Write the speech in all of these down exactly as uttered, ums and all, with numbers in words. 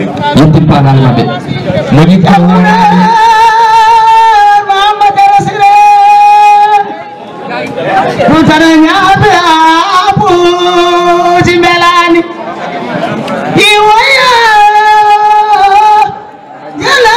yetti pagal mabbe moni ko Muhammad Rasulullah mutaranya be abu jimelani iwaya yala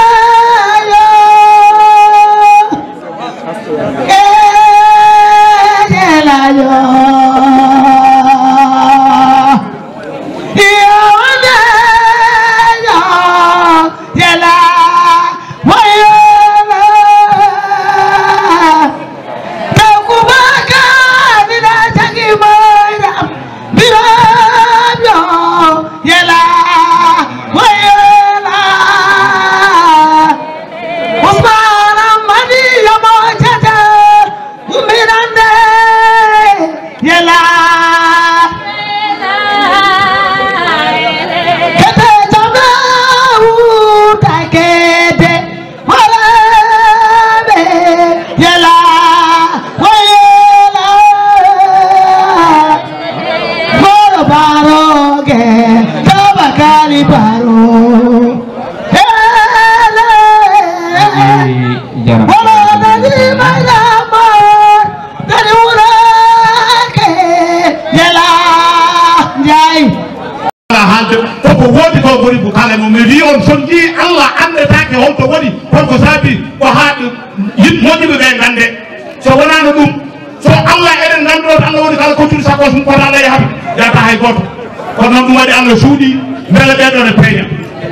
Allah suudi mbele be do ne peña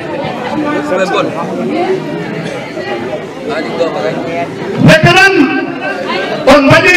veteran on badi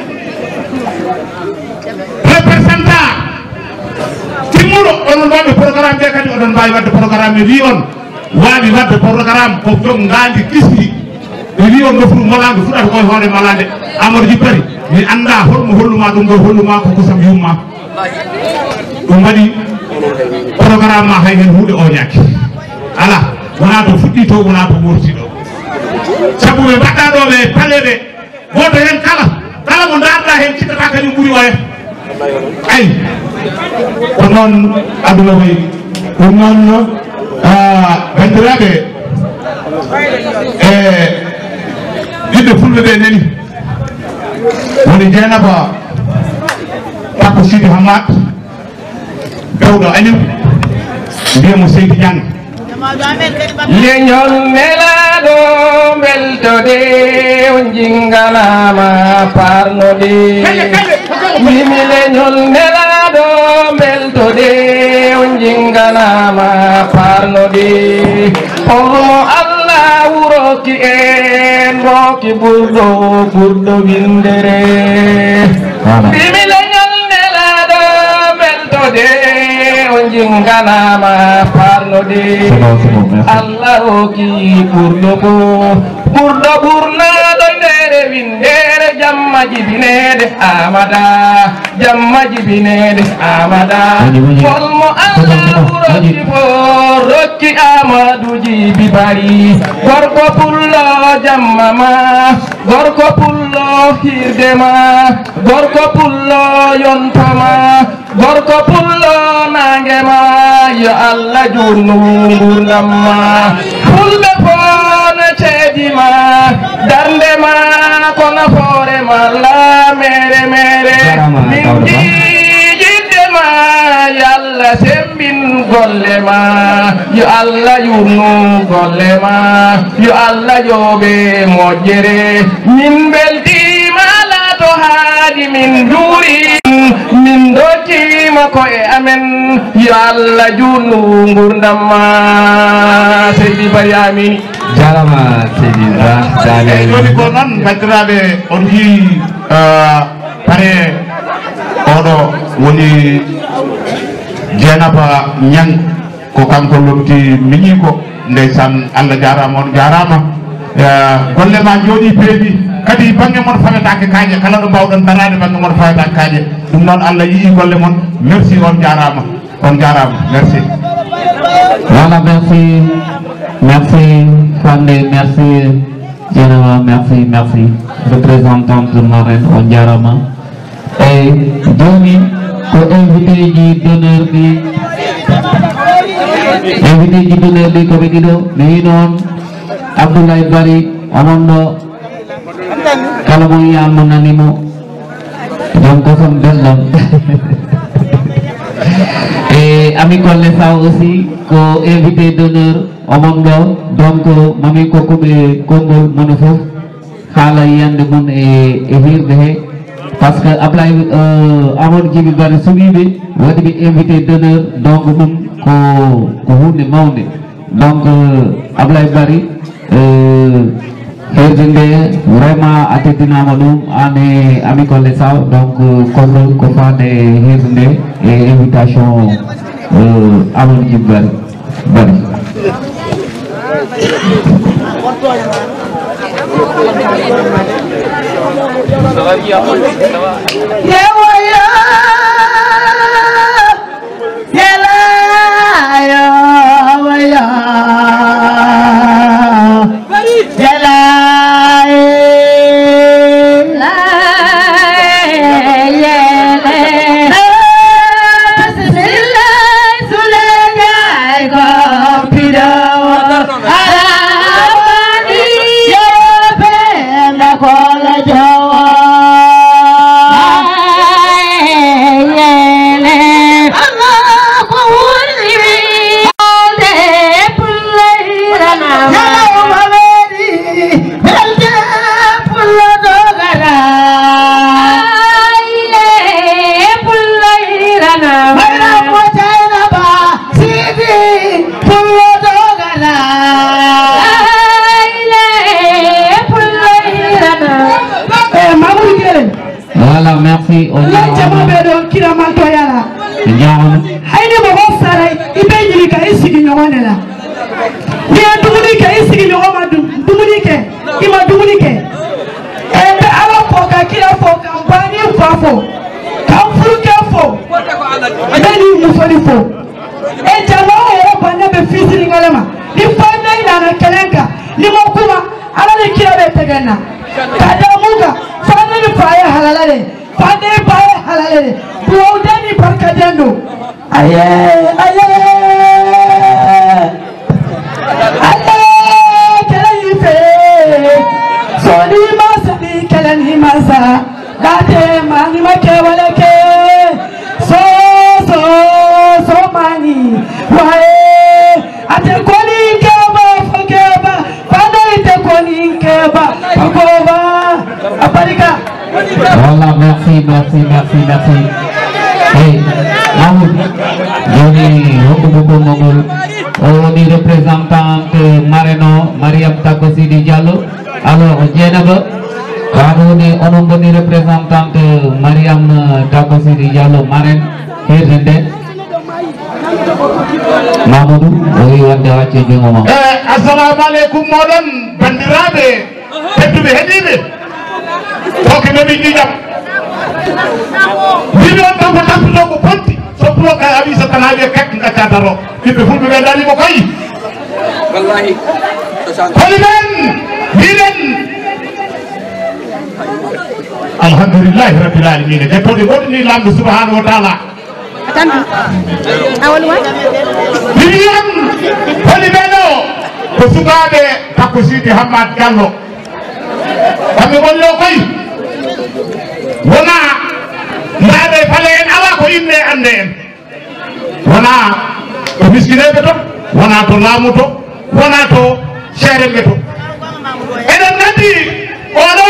representant timuro on waɗi programme de kadi oɗon mbawi wadde programme wi on waɗi wadde programme ko jom ngandi kisti ɓe wi on nofru malade fuɗata koye hoore malade Amadou Djibbari mi anda holmo holluma ɗum ɗo holluma ko kosam yumma ɗum waɗi programme ma hay hen huuɗe o ñaki ala wona to fuɗɗi to wona to worti ɗo sabu ɓe mbaɗɗa ɗo ɓe paleɓe goto hen kala kala mo darɗa hen cikkata kañum ɓuuri oya ayi ko noon aduna wayi ɗum noon bandiraɓe e ɓiɓɓe fulɓe ɓe nani woni Dieynaba Tako Sidi Hamad Dawdo Aliou mbiyamo Seydi Niang leñol nelaɗo beltode o jinganama parnode mimi leñol nelaɗo beltode o jinganama parnode holmo Allah wuroki en roki ɓurɗo ɓurɗo windere mimi leñol nelaɗo beltode jinganama parnode Allah roki ɓurɗo ko ɓurɗo ɓurnaɗo ndere windere jamma jibinede amada jamma jibinede amada holmo Allah ɓuroki fo rokki Amadou Djiby Bari gorko pullo jamma ma gorko pullo hirde ma gorko pullo yontoma gorko pullo nange ma yo Allah jurnu ngurdam ma fulɓe fona ceedi ma darde ma kono foore ma la mere mere min jijidde ma yo Allah sembin golle ma yo Allah jurnu golle ma yo Allah jooɓe moƴƴere min beltima lato haadi min duuri min dokkima koye amen yo Allah jurnu ngurdam ma Seydi Bari amini jarama Seydi Dane joni ko noon bandiraɓe on jii pare oɗo woni Dieynaba Niang ko kanko lomti miñi ko ndeysan Allah jarama on jarama golle ma jooɗi peeɗi kadi bange mon fawetake kaaje kala ɗo mbawɗon darade bange mon fawetake kaaje ɗum noon Allah yii golle mon merci on jarama on jarama merci. Voilà, merci merci Fandé, merci Dieynaba, merci merci représentante marraine on jarama et joni ko invité ji d'honneur bi invité jiɗuɗo ɗi koɓe ɗiɗo mi wi noon Abdoulaye Bari onon ɗo kala mo yiyamo nanimo jom kosom belɗon et Ami Collé Sow aussi ko invité d'honneur omon ɗo donc mami kokkuɓe konngol mono fof haala yiyande mum e e hirde he par ce que Ablaye Amadou Djiby Bari suɓiɓe waɗi ɓe invité d'honneur donc ɗum ko ko hunde mawde donc Ablaye Bari herde nde vraiment a teddinama ɗum an e Ami Collé Sow donc konngol ko fande herde nde e invitation Amadou Djiby Bari Bari Voilà, merci. On y Voilà, merci, merci, merci, merci. Hey, Mahmoud, Joni, Hokubuko Mogul, on est représentante Mareno, Mariam Takosidi Diallo. Alors, Djenaba, on est on est représentante Mariam Takosidi Diallo, Maren, Hirinde. Mahmoud, oui, on est à Tchédjongoma. Assalamu alaikum, modem, bandirabe, tetu behedibe. Ok, mais il y a il y a un peu de temps pour ponti so pour que avis ça n'a pas quelque chose d'aro il peut vous me donner mon cahier wallahi Holimen Milen Alhamdulillah rabbil alamin de to de woni lamdo subhanahu wa ta'ala attends awal wa Milen Holimeno ko sukabe takositi Hamad Gallo kami wonno koy wona ndaade fale en ala ko inde ande en wona to miskineɓe to wona to laamu to wona to seeremɓe to eɗen nandi oɗo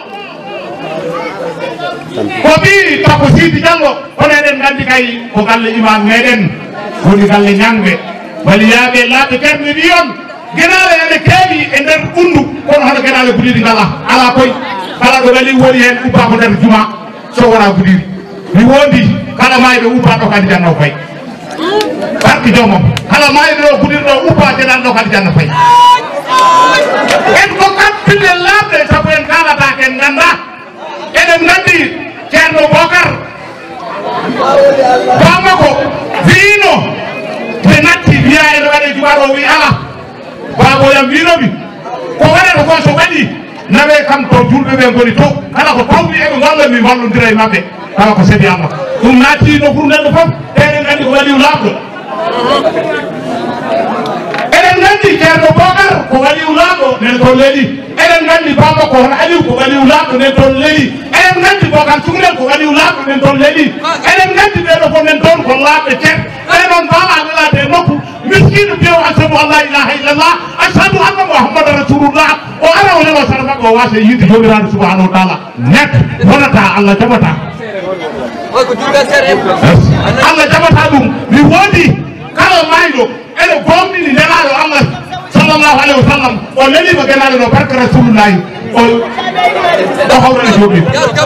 ko ɓi Tako Sidi Diallo kono eɗen gandi kay ko galle imam meɗen woni galle ñangɓe waliyaɓe laaɓe terni wiyon genale ene keewi e nder ɓundu kono hono genale gudidi ngala ala koy kala ɗo wali woni hen ubba ko nder juma so wona gudiri mi wondi kala mayɓe ubba ɗo kadi janno fay barki jomom kala mayɓe ɗo gudiri ɗo ubba jeɗan ɗo kadi janno fay en ko kampille laaɓde saabu en kalata ken ganda eɗen gandi ceerno Bocar bamako wiino ɓe natti wiya ene waɗe jumaɗo wi ala baboyam winomi ko waɗata ko so waɗi nawe kam to julɓe ɓe goni to kala ko tawmi eɓe golla mi wallodira e mabɓe tawa ko seeɗi Allah ɗum naati no ɓuur neɗɗo foof eɗen gandi ko waɗi laaɓɗo nen toon leeɗi eɗen nganndi baba ko hono aliou ko waliw laaɓɗo nen toon leeɗi eɗen nganndi bokan cukalel ko waliw laaɓɗo nen toon leeɗi eɗen nganndi ɓeɗo fof nen toon ko laaɓɓe ceer ɓe noon baba welade e nokku miskino mbiyo ashhadu an la ilaha illallah ashhadu anna mouhammada rasulullah o ara o lelo sara maɓɓe o wasa yiide jomiraɗo subhanahu wa taala net wonata allah jaɓata allah jaɓata ɗum mi woodi kala mayɗo ene gomɗini nelaɗo allah sallallahu alayhi wa sallam o lelima genaɗo no barka rasulullahi o o hawrene joomum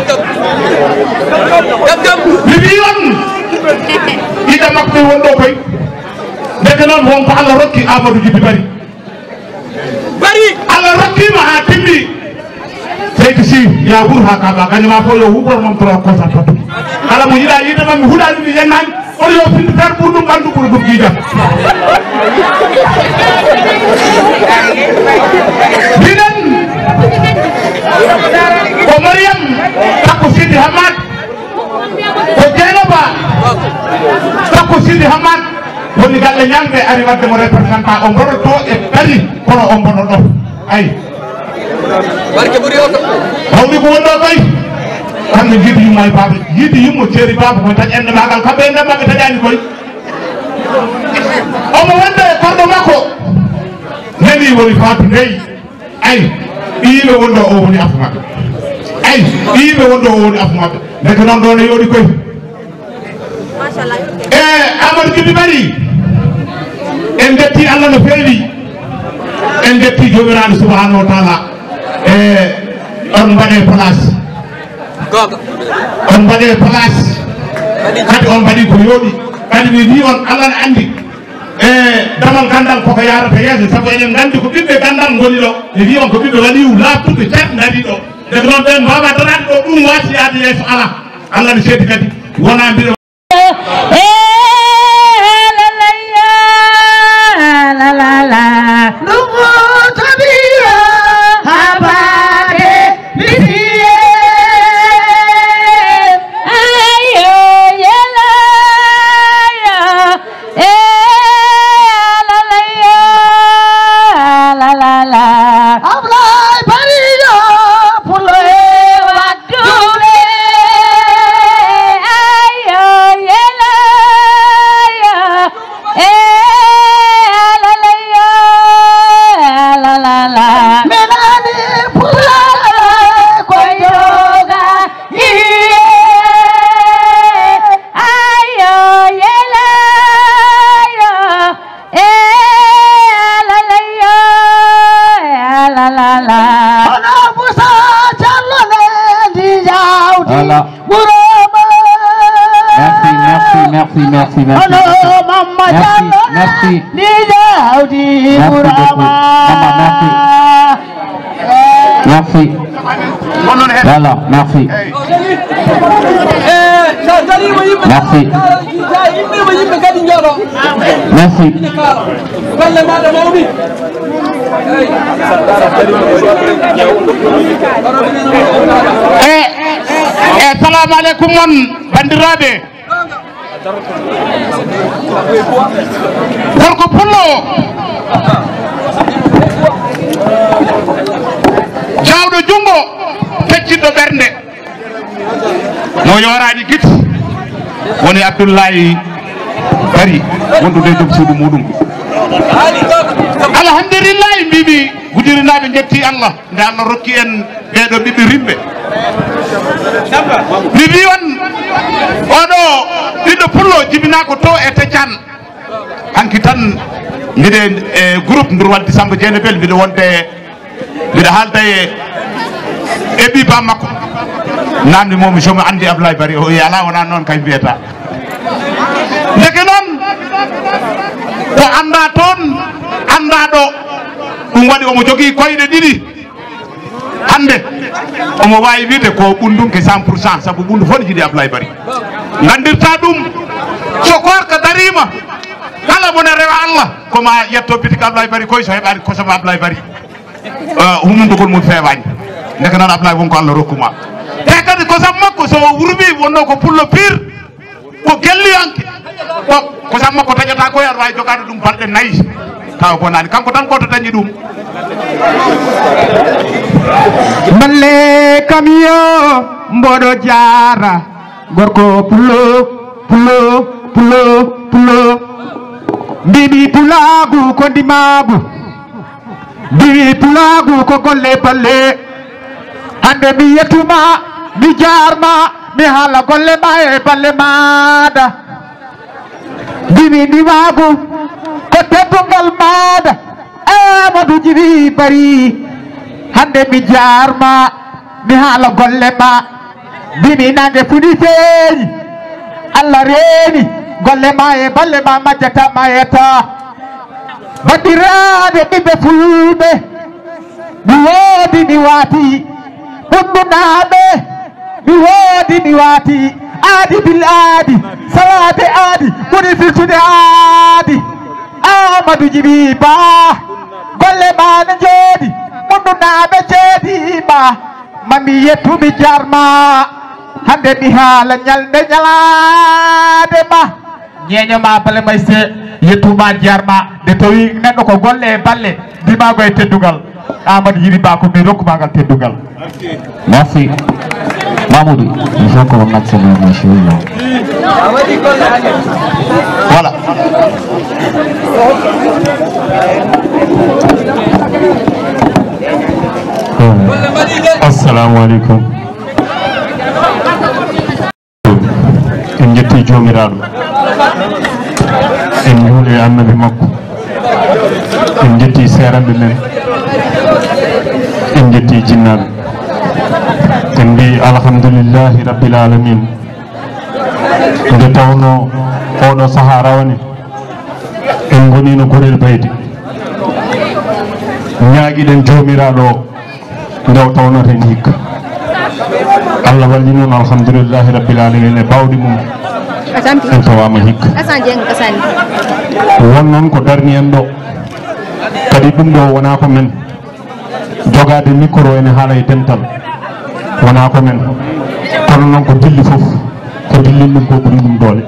mi wi on ida makko ɓe wonɗo koy ndeke noon wonko allah rokki amadou djiby bari bari allah rokkima ha timmi seydi si ya ɓuur ha kaɓa kañuma fo yo huɓor mom toro kosa pattu kala mo yiiɗa yiidema mi huuɗani mi yennani oɗo yo finde tan ɓuur ɗum ɓandu ɓuuri ɗum jiijam minen ko mariam takko sidi hamad ko dieynaba takko sidi hamad woni galle ñamɓe ari wadde mo représentant o mboɗo to e ɓari kono o mbono ɗo ayi barke ɓuuri o hawɗi ko wonɗo ɓay kamɓe jiidi yumma e baba yiidi yummo ceeri baba koye taƴ ende magal kamɓe ende maɓe taƴani koye omo wonde e korɗo makko nani woni fatou ndeyi ayi ɓiyiɓe wonɗo o woni afu maɓɓe ayi ɓiyiɓe wonɗo o woni afu maɓɓe ndeke noon ɗo ne yooɗi koye e amadou djiby bari en jetti allah no feewi en jetti jomiraɗo subhanahu wa taala e on mbaɗe place on mbaɗe place kadi on mbaɗi ko yooɗi kadi mi wi on allah ne andi e damal gandal koko yarata yeeso saabu eɗen gandi ko ɓiɓɓe gandal goni ɗo mi wi on ko ɓiɓɓe waɗiw laaɓtuɓe cat daari ɗo deke noon ɓen mbawa darade ɗo ɗum wasi yaade yeeso ala allah ne seedi kadi wona mbiɗo Merci, merci, merci. Merci. Merci. Voilà, merci. Merci. Merci. Eh, eh, assalamu alaikum mon bandiraɓe. Gorko pullo jawɗo jungo fecciɗɗo ɓernde mo yoraɗi guite woni Abdoullahi Bari wondude joom suudu muɗum alhamdulillahi mbimi gujirinaɓe jetti Allah nde Allah rokki en ɓeɗo ɓiɓɓe rimɓe mi wi on oɗo ɓiɗɗo pullo jibina ko to e Teccan hanki tan mbiɗe e groupe ndur wadde Samba Diéne Bel mbiɗo wonde mbiɗo haalda e e ɓi bam makko namdi momi somi andi Abdoulaye Bari o ala wona noon kay mbiyata ndeke noon ko anda toon anda ɗo ɗum waɗi omo jogui koyɗe ɗiɗi hande omo wawi wiide ko ɓundunke cent pour cent saabu ɓundu fof ne jiiɗi Abdoulaye Bari gandirta ɗum so korka darima kala mone rewa Allah koma yetto bitik Abdoulaye Bari koye so heɓani kosoma Abdoulaye Bari humudugol mum fewani ndeke noon Abdoulaye wonko Allah rokkuma te kadi kosam makko so wurmi wonno ko pullo pire ko gelliyanke ko kosam makko taƴata koye aɗa wawi jogade ɗum balɗe nayyi tawa bonani kanko tan koto dañi ɗum malle kamiyo mboɗo jara gorko pulo pulo pulo pulo mbiɗi pulagu ko ndimagu mbiɗi pulagu ko golle balle hande mi yettuma mi jarma mi haala golle ma e balle maɗa mbiɗi ndimagu ko teddugal maɗa Amadou Djiby Bari hande mi jarma mi haala golle ma mbimi nange fuɗi feeñi Allah reeni golle ma e balle ma majjata mayeta bandiraɓe ɓiɓɓe fulɓe mi woodi mi waati ɗumɗunaɓe mi woodi mi waati aadi bil aadi salade aadi ɓuri firtude aadi Amadou Djiby Ba golle ma ne jooɗi ɗumɗunaɓe jeeɗima mami yettumi jarma hande mi haala ñalde ñalade ma ñeñoma balle may se yettuma jarma de tawi neɗɗo ko golle e balle dimago e teddugal Amadou Djiby Ba ko mi rokkumagal teddugal. Merci Mamoudou, il faut qu'on accélère les choses. Voilà. Assalamu alaikum. En jetti jomiraɗo en juuli annabi makko en jetti seeraɓe men en jetti jinnaɓe en mbi alhamdulillahi rabbil alamin nde tawno oɗo saaha rawani en goni no gorel baydi ñaaguiɗen jomiraɗo ndew tawnoten hikka Allah walli noon alhamdulillahi rabbil alamin e bawɗi mum en tawama hikka won noon ko darni en ɗo kadi ɗum ɗo wona ko men jogade micro ene haala e dental wona ko men kono noon ko dilli foof ko dillin ɗum ko ɓuri ɗum doole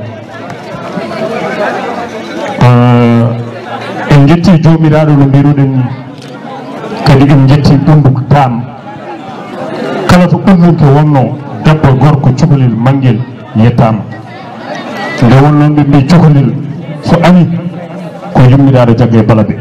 en jetti jomiraɗo no mbiruɗen ni kadi en jetti ɓundu tam kala to ɓurnunke wonno debbo gorko cukalel manguel yettama nde wonnoon ɓe mbi cukalel so ani ko yummiraɗo jagge balaɓe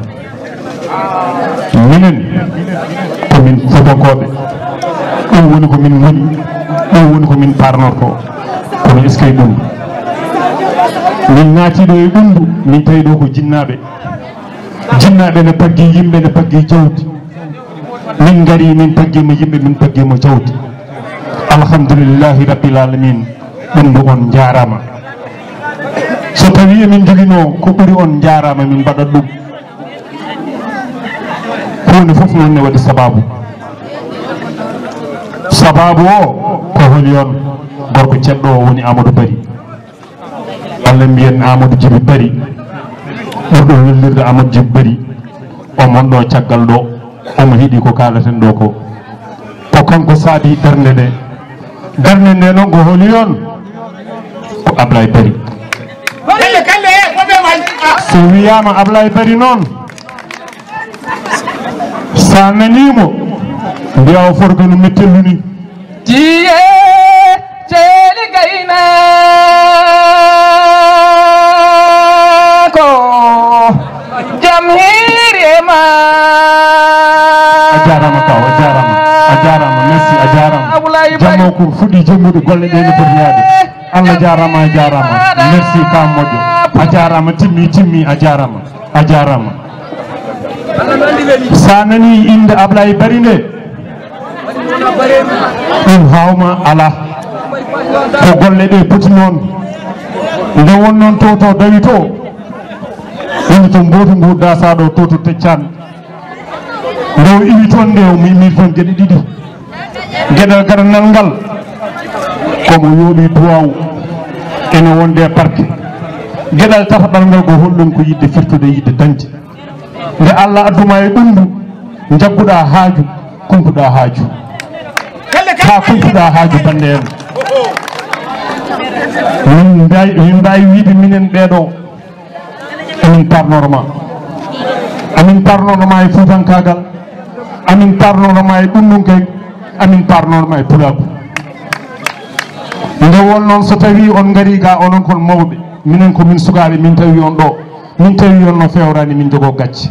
minen komin fotokoɓe ɗum woni komin woni ɗum woni komin parnorto kono est ce que ɗum min naatiɗo e ɓundu min tawi ɗo ko jinnaɓe jinnaɓe ne paggi yimɓe ne paggi jawdi min gari min paggima yimɓe min paggima jawdi alhamdulillahi rabbil alamin ɗum ɗo on jarama so tawi emin joguino ko ɓuuri on jarama min mbaɗat ɗum hunde foof noon ne waɗi sababu sababu o ko holi on gorko ceɗɗo o woni Amadou Bari Allah mbiyen Amadou Djiby Bari ɓurɗo wellirde Amadou Djiby Bari o monɗo caggal ɗo omo hiiɗi ko kalaten ɗo ko ko kanko saabi darde nde darde nde noon ko holi on ko Ablaye Bari so wiyama Ablaye Bari noon sa nanimo mbiya o forgo no mettellu ni jiye ceeli gayna ko jam hirema a jarama kaw a jarama a jarama merci a jarama jammo ko fuɗɗi jommude golle ɗe no foti yaade Allah jarama a jarama merci kam moƴƴo a jarama timmi timmi a jarama a jarama sa nani inde Ablaye Bari nde ɗum hawma ala ko golle ɗe poti noon nde won noon to to dawi to woni to mbotu ngu dasaɗo to to teccan nde o iwi toon nde o mimiri toon gueɗe ɗiɗi gueɗal garanal ngal komo yooɓi duwaw ene wonde parque gueɗal tataɓal ngal ko holɗum ko yidde firtude yidde dañde nde Allah adduma e ɓundu jagguɗa haaju kumpuɗa haaju ha kumpuɗa haaju bande en min mbawi min mbawi wiide minen ɓeeɗo emin parnorma amin parnorma e fuutankagal amin parnoroma e ɗum ɗum kay amin parnoroma e pulaku nde won noon so tawi on ngari ga onon kon mawɓe minen ko min sukaɓe min tawi on ɗo min tawi on no fewrani min jogo gacce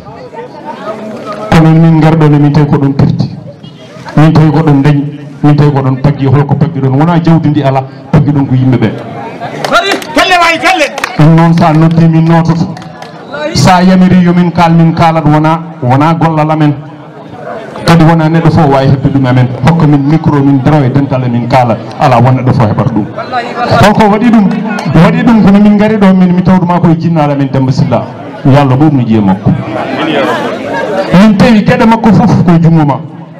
kono min garɗon e min tawi ko ɗum pirti min tawi ko ɗum dañi min tawi ko ɗon paggi holko paggi ɗon wona jawdi ndi ala paggi ɗum ko yimɓe ɓe kelle wayi kelle ɗum noon sa noddi min nototo sa yamiri yomin kal min kalat wona wona gollal amen kadi wona neɗɗo fof wawi hebde ɗum amen hokka min micro min daraw e dental min kala ala won neɗɗo fof heɓata ɗum holko waɗi ɗum waɗi ɗum kono min gari ɗo min mi tawduma koye jinnaɗo amen Demba Sylla yo Allah ɓurni ƴiye makko min tawi gueɗe makko fof koye jummuma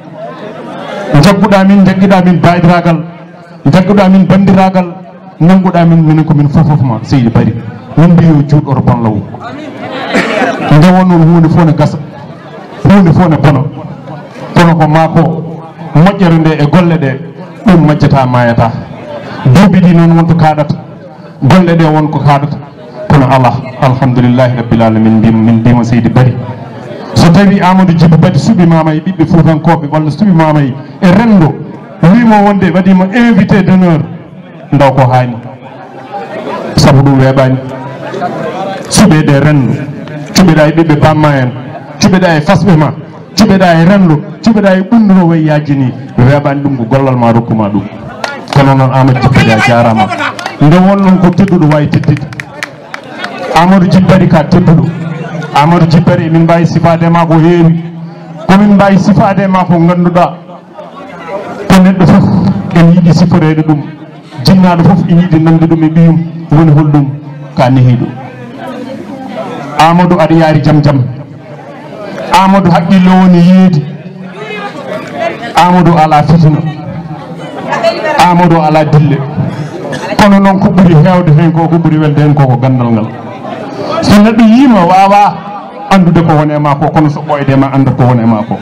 jagguɗa min jagguiɗa min baydiragal jagguɗa min bandiragal nanguɗa min minen ko min fofof ma Seydi Bari min mbi yo juuɗoro bon law nde won noon hunde fof ne gasa hunde fof ne bono kono ko ma ko moƴƴere nde e golle ɗe ɗum majjata mayata duuɓi ɗi noon wonto kaɗata golle ɗe wonko kaɗata kono ala alhamdulillahi rabbil alamin mbima min mbima Seydi Bari so tawi Amadou Djiby Badi suɓimama e ɓiɓɓe Fuutankoɓe walla suɓimama e rendo wimo wonde waɗima invité d'honneur ndaw ko hani saabu ɗum weeɓani cuɓeɗe rendo cuɓeɗa e ɓiɓɓe bamma en cuɓeɗa e fasɓe ma cuɓeɗa e rendo cuɓeɗa e ɓunduro way yajini weeɓani ɗum ko gollal ma rokkuma ɗum kono noon Amadou Djiby Badi a jarama nde won noon ko tedduɗo wawi teddide Amadou Djiby Badi ka tedduɗo Amadou Djiby Badi min mbawi sifade ma ko heewi komin mbawi sifade ma ko ganduɗa ko neɗɗo foof en yiiɗi siforede ɗum jinnaɗo foof ina yiiɗi nande ɗum e ɓiyum woni holɗum ka nehiɗo Amadou aɗa yaari jaam jaam Amadou haqqille woni yeedi Amadou ala fitina Amadou ala dille kono noon ko ɓuuri hewde hen ko ko ɓuuri welde hen ko ko gandal ngal so neɗɗo yima wawa andude ko wone ma ko kono so ɓoyde ma anda ko wone ma ko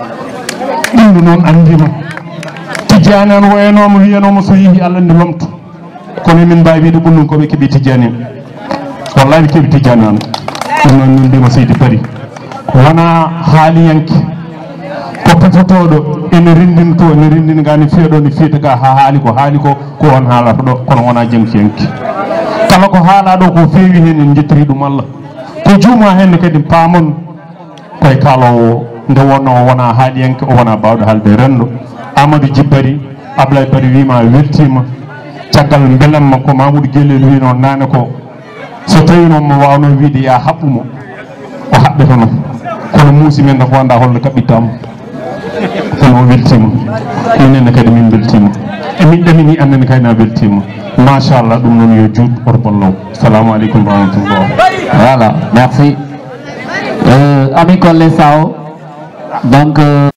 ɗumɗo noon andima Tidiane an woyanoma wiyanoma so yeehi Allah nde lomto kono min mbawi wiide ɓunnum koɓe keeɓi Tidiane en wallahi ɓe keeɓi Tidiane an ɗum noon min mbima Seydi Bari wona haaliyanke ko petotoɗo ene rendinto ene rendini ga ne fiyaɗo ne fiyata ga ha haali ko haali ko ko on haalata ɗo kono wona jankiyanke kala ko haalaɗo ko feewi hen en jettiri ɗum Allah ko juuma hen kadi paamon koye kalowo nde wonno o wona haaliyanke o wona bawɗo haalde rendo Amadou Djiby Bari Ablaye Bari wima weltima caggal belamma ko Mamoudou Guellel wi noon nane ko so tawi noon mo wawno wiide ya haɓɓumo o haɓɓeta noon kono muusi men dako anda holno kaɓɓittamo kono o weltima minenne kadi min beltima e min ɗamini annene kayna weltima machallah ɗum noon yo juut oto bollow salamu aleykum wa rahmatullah. Voilà, merci. Euh, Ami Collé Sao, donc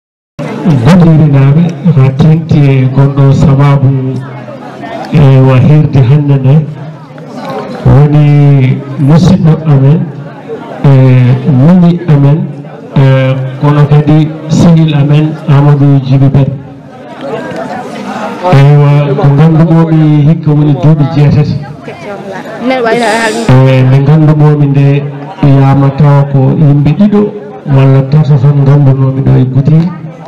gollirinaɓe ha tengti e gonɗo sababu e wa hirde hande nde woni musidɗo amen e mini amen e kono kadi sehil amen Amadou Djiby Badi eywa ko ganduɗomi hikka woni duuɓi jeetati e nde ganduɗomi nde yama tawa ko yimɓe ɗiɗo walla tato tan gandunomi ɗo e Goudiri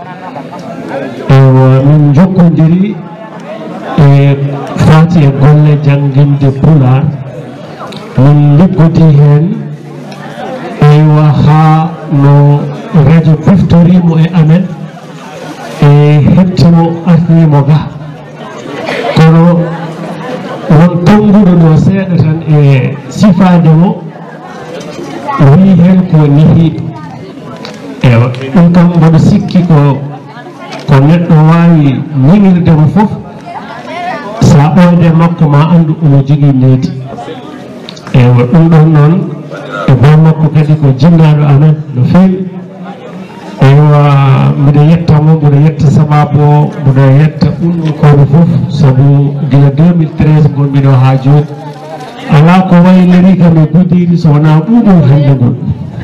eywa min jokkodiri e fati e golle jangguinde Pulaar min liggodi hen eywa ha no radio biftorimo e amen e hettimo arnimo ga kono won tonguɗo ɗo seeɗa tan e sifade mo wi hen ko nehiɗo ewa ɗum kam mboɗo sikki ko ko neɗɗo wawi ñiŋirdemo foof sa ɓoyde makko ma andu omo jogui needi ewa ɗum ɗon noon e bo makko kadi ko jinnaɗo amen no fewi eywa mbiɗa yettamo mbiɗa yetta sababu o mbiɗa yetta ɓurɗokoɓe foof saabu gila deux mille treize gonɓiɗo ha joni ala ko wayliri kam e Goudiri so wona ɓuuɓol hande ngol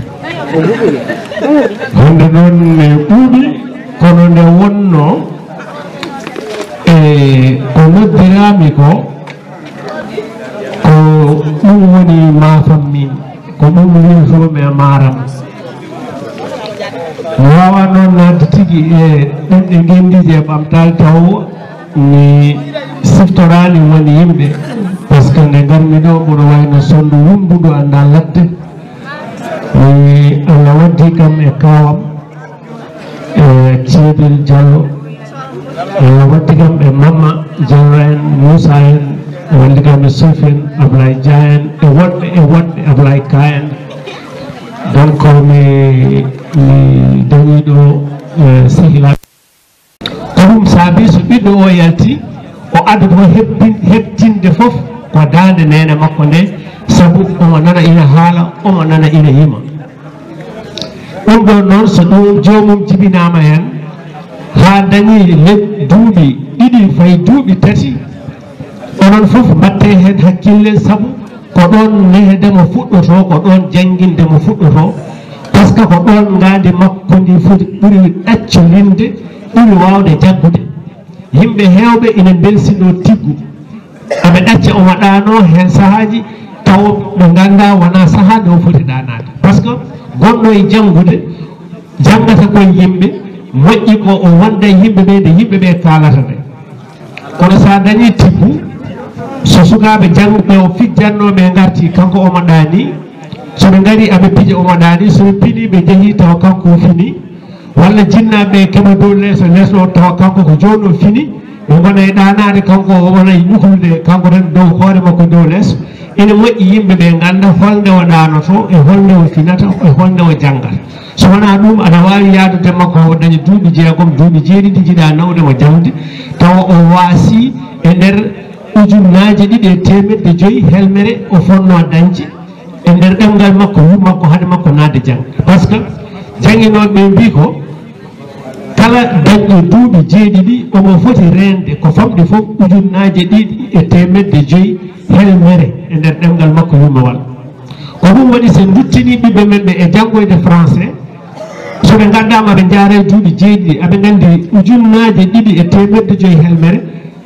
hande noon ne ɓuuɓi kono nde wonno e ko noddirami ko ko ɗum woni mafam min ko ɗum wiytomi e maram mi wawa noon nadde tigui tigi e ɗumɗe gendiji e ɓamtal taw mi siftorani woni yimɓe par ce que nde garmi ɗo ɓuɗo wayno sondu wumbudu anda ladde mi Allah waddi kam e kawam e Ceedil Diallo Allah waddi kam e Mama Diallo en Moussa en waddi kam e Sofiane Ablaye Dia en e woɗɓe e woɗɓe Ablaye Ka en donc mi mi dañi ɗo sehilaɓe ko ɗum saabi so ɓiɗɗo o yalti o adduto hebbin heɓtinde fof ko dande nene makko nde sabu omo nana ina haala omo nana ina yima ɗum ɗon noon so ɗum jomum jibinama hen ha dañi le duuɓi ɗiɗi fayi duuɓi tati onon fof mbatte hen hakkille sabu ko ɗon nehdemo fuɗɗoto ko ɗon jangguindemo fuɗɗoto par ce que ko ɗon ngandi makko ndi foti ɓuuri ɗaccolinde ɓuuri wawde jaggude yimɓe hewɓe ina belsino tiggu aɓe ɗacca o waɗano hen saahaji taw ɓe ganda wona saaha nde o foti ɗanade par ce que gonɗo e janggude jangata koye yimɓe moƴƴi ko o wonda yimɓe ɓe nde yimɓe ɓe kalata nde kono sa dañi tiggu so sukaɓe jangɓe o fijjannoɓe garti kanko omo ɗani soɓe gari aɓe piija omo ɗani soɓe piini ɓe jeehi tawa kanko o fini walla jinnaɓe keɓa dow leeso leesɗo tawa kanko ko joni o fini ɓe gona e ɗanade kanko o wona e ñuhlude kanko tan dow hoore makko dow leeso ene moƴƴi yimɓe ɓe ganda holnde o ɗanoto e holnde o finata e holnde o janggata so wona ɗum aɗa wawi yadude makko o daña duuɓi jeegom duuɓi jeeɗiɗi jiiɗa nawde mo jawdi tawa o waasi e nder ujunnaji ɗiɗi e temedde joyyi helmere o fonno dañci e nder ɗemgal makko yu makko haade makko nadde jang par ce que jangguinoɓe mbi ko kala dañɗo duuɓi jeeɗiɗi omo foti rende ko famɗi fof ujunnaji ɗiɗi e temedde joyyi helmere e nder ɗemgal makko yumawal ko ɗum waɗi so duttini ɓiɓɓe men ɓe e janggoyde français soɓe gaddama ɓe jaara e duuɓi jeeɗiɗi aɓe gandi ujunnaji ɗiɗi e temedde joyyi helmere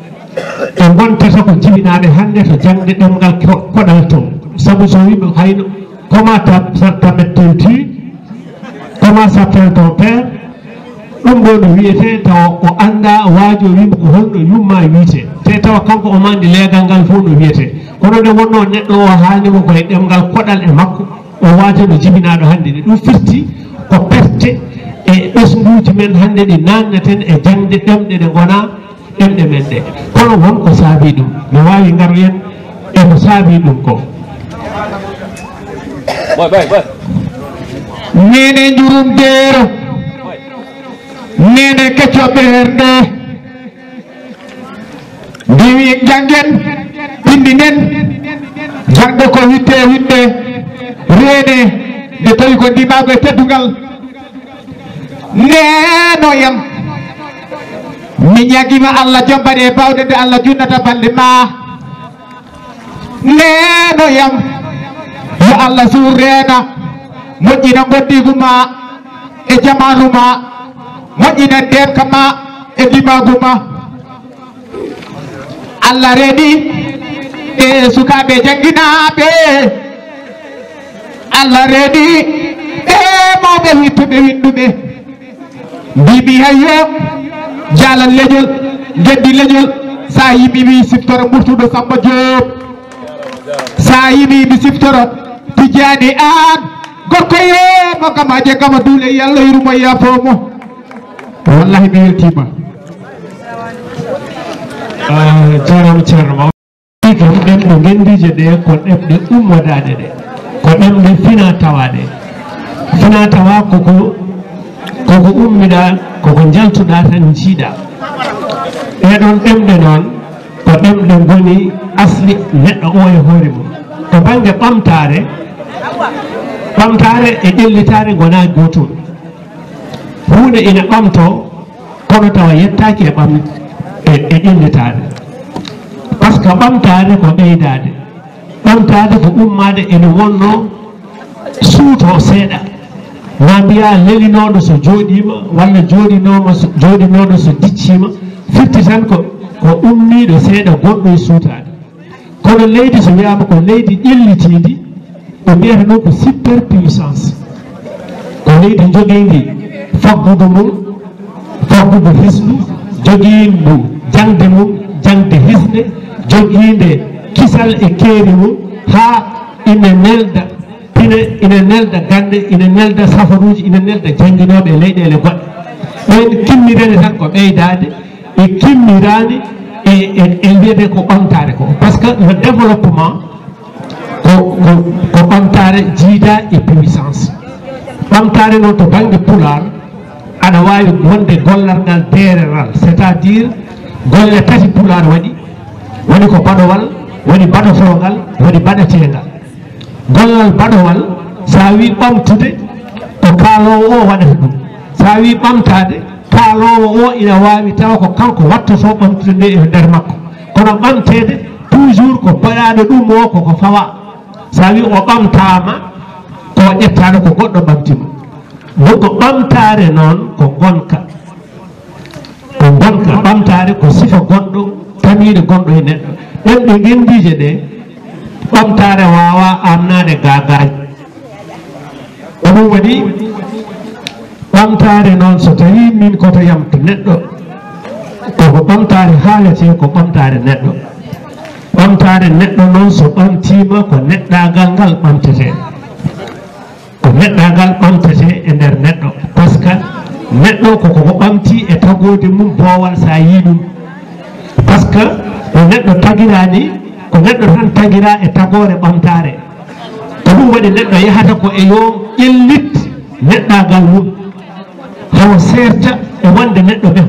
e gontata ko jibinaɓe hande to jangde ɗemgal koɗal to sabu so wiɓe hayno comment t'appelles-tu comment s'appelle ton père ɗum ɗo no wiyete tawa o anda waajo wimo ko holno yumma wiite te tawa kanko o mandi leegal ngal fof no wiyete kono nde wonno neɗɗo o haalnimo koye ɗemgal koɗal e makko o waata no jibinaɗo hande ɗe ɗum firti ko perte e ɓesguji men hande ɗi nannaten e jangde ɗemɗe ɗe gona ɗemɗe men ɗe kono wonko saabi ɗum mi wawi garu en eko saabi ɗum ko nene jurum deero nene kecco ɓernde mbiwi janggen pindinen jangde ko witte witte reene nde tawi ko ndimago e teddugal nenoyam mi ñaguima Allah jombani e bawde nde Allah junnata balɗe ma nenoyam yo Allah suur reena moƴƴina goddigu ma e jamanu ma moƴƴina ndenka ma e dimagu ma Allah reeni e sukaɓe jangginaɓe Allah reeni e mawɓe wittuɓe winduɓe mbimi hayyo jaalan leñol geddi leñol sa yimi mi siftoro ɓurtuɗo Samba Diop sa yimi mi siftoro Tidiane an gorko ye mo gama je gama duule yallah yurmo yafomo wallahi mi weltima jarama ceerno maw kam ɗemɗe gendije ɗe ko ɗemɗe ummodade ɗe ko ɗemɗe fina tawaɗe fina tawa koko koko ummiɗa koko jaltuɗa tan jiiɗa ɗeɗon ɗemɗe noon ko ɗemɗe goni asli neɗɗo o e hoore mum to banggue ɓamtare ɓamtare e ƴellitare gona gotol hunde ina ɓamto kono tawa yettaki e ɓam e ƴellitare par ce que ɓamtare ko ɓeydade ɓamtade ko ummade ene wonno suuto seeɗa ma mbiya lelinoɗo so jooɗima walla jooɗinoma jooɗinoɗo so diccima firti tan ko ko ummiɗo seeɗa goɗɗo e suutade kono leydi so wiyama ko leydi ƴellitidi ɓe mbiyata ɗum ko superpuissance ko leydi joguidi faggudu mum faggudu hisnu jogiindu jangde mum jangde hisne jogiinde kisal e keeri mum haa ina nelda pine ina nelda gande ina nelda safaruuji ina nelda jangginooɓe e leyɗeele goɗɗe ɗen kimmirene tan ko ɓeydaade e kimmiraani e e wiyete ko ɓamtaare ko par ce que le développement ko ko ɓamtaare jiida e puissance ɓamtaare noon to baŋnge pulaar aɗa waawi wonde gollarngal deereral c' est à dire golle tati pulaar waɗi woni ko baɗowal woni baɗotoongal woni baɗeteengal gollal baɗowal so a wi ɓamtude ko kaaloowo o waɗata ɗum so a wi ɓamtaade kaaloowo o ina waawi tawa ko kanko wattoto ɓamtude nde e ndeer makko kono ɓamteede toujours ko baɗaaɗo ɗum o koko fawa so a wi o ɓamtaama ko ƴettaano ko goɗɗo ɓamtima donc ɓamtaare noon ko gonka ko gonka ɓamtaare ko sifa gonɗo tamiide gonɗo e neɗɗo ɗen ɗe ngendiije ɗe ɓamtaare waawa amnaade gaagaaji ko ɗum waɗi ɓamtaare noon so tawii min koto yam to neɗɗo koko ɓamtaare haaletee ko ɓamtaare neɗɗo ɓamtaare neɗɗo noon so ɓamtiima ko neɗɗaagal ngal ɓamtetee ko neɗɗaagal ɓamtetee e ndeer neɗɗo par ce que neɗɗo koko ko ɓamtii e tagoode mum boowal so a yii ɗum par ce que ko neɗɗo tagiraa ni ko neɗɗo tan tagiraa e tagoore ɓamtaare ko ɗum waɗi neɗɗo yahata ko e yo ƴellit neɗɗaagal mum hawo seerta e wonde neɗɗo ɓen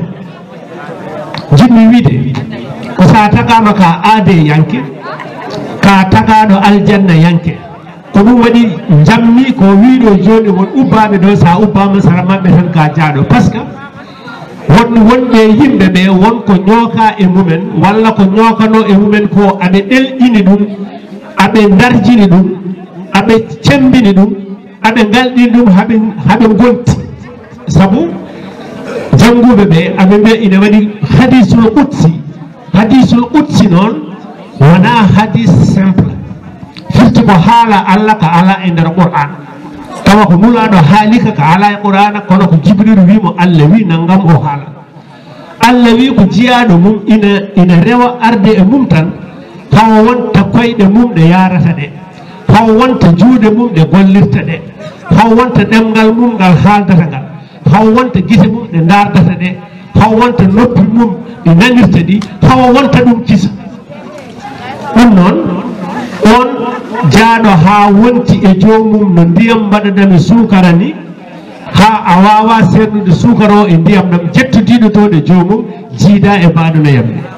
jiɗmi wiide ko so a tagaama ka aade yanke ka tagaaɗo aljanna yanke ko ɗum waɗi jammi ko wiiɗo jooni won ubbaaɓe ɗo so a ubbaama sara maɓɓe tan ka jaaɗo par ce que won wonɓe yimɓe ɓe wonko ñooka e mumen walla ko ñookano e mumen ko aɓe ɗelɗini ɗum aɓe darjini ɗum aɓe cembini ɗum aɓe ngalɗini ɗum haɓe haɓe gonti sabu jannguɓe ɓe aɓe mbiya ina waɗi hadisul qudsi hadisul qudsi noon wona hadis simple firti ko haala allah ka ala e nder qur'an tawa ko nulaaɗo haalika ka ala e qur'ana kono ko jibril wimo allah wi nanngam o haala allah wi ko jiyaaɗo mum ina ina rewa arde e mum tan hawo wonta koyɗe mum ɗe yarata ɗe hawo wonta juuɗe mum ɗe gollirta ɗe hawo wonta ɗemngal mum ngal haaldata ngal hawo wonta gite mum ɗe ndaardata ɗe hawo wonta noppi mum ɗe nanirta ɗi hawo wonta ɗum kisa ɗum noon on jaaɗo haa wonti e joomum no ndiyam mbaɗanami suukara ni haa a waawa seernude suukara o e ndiyam ɗam jettudiiɗo toon e joomum jiida e mbaaɗunoyam ni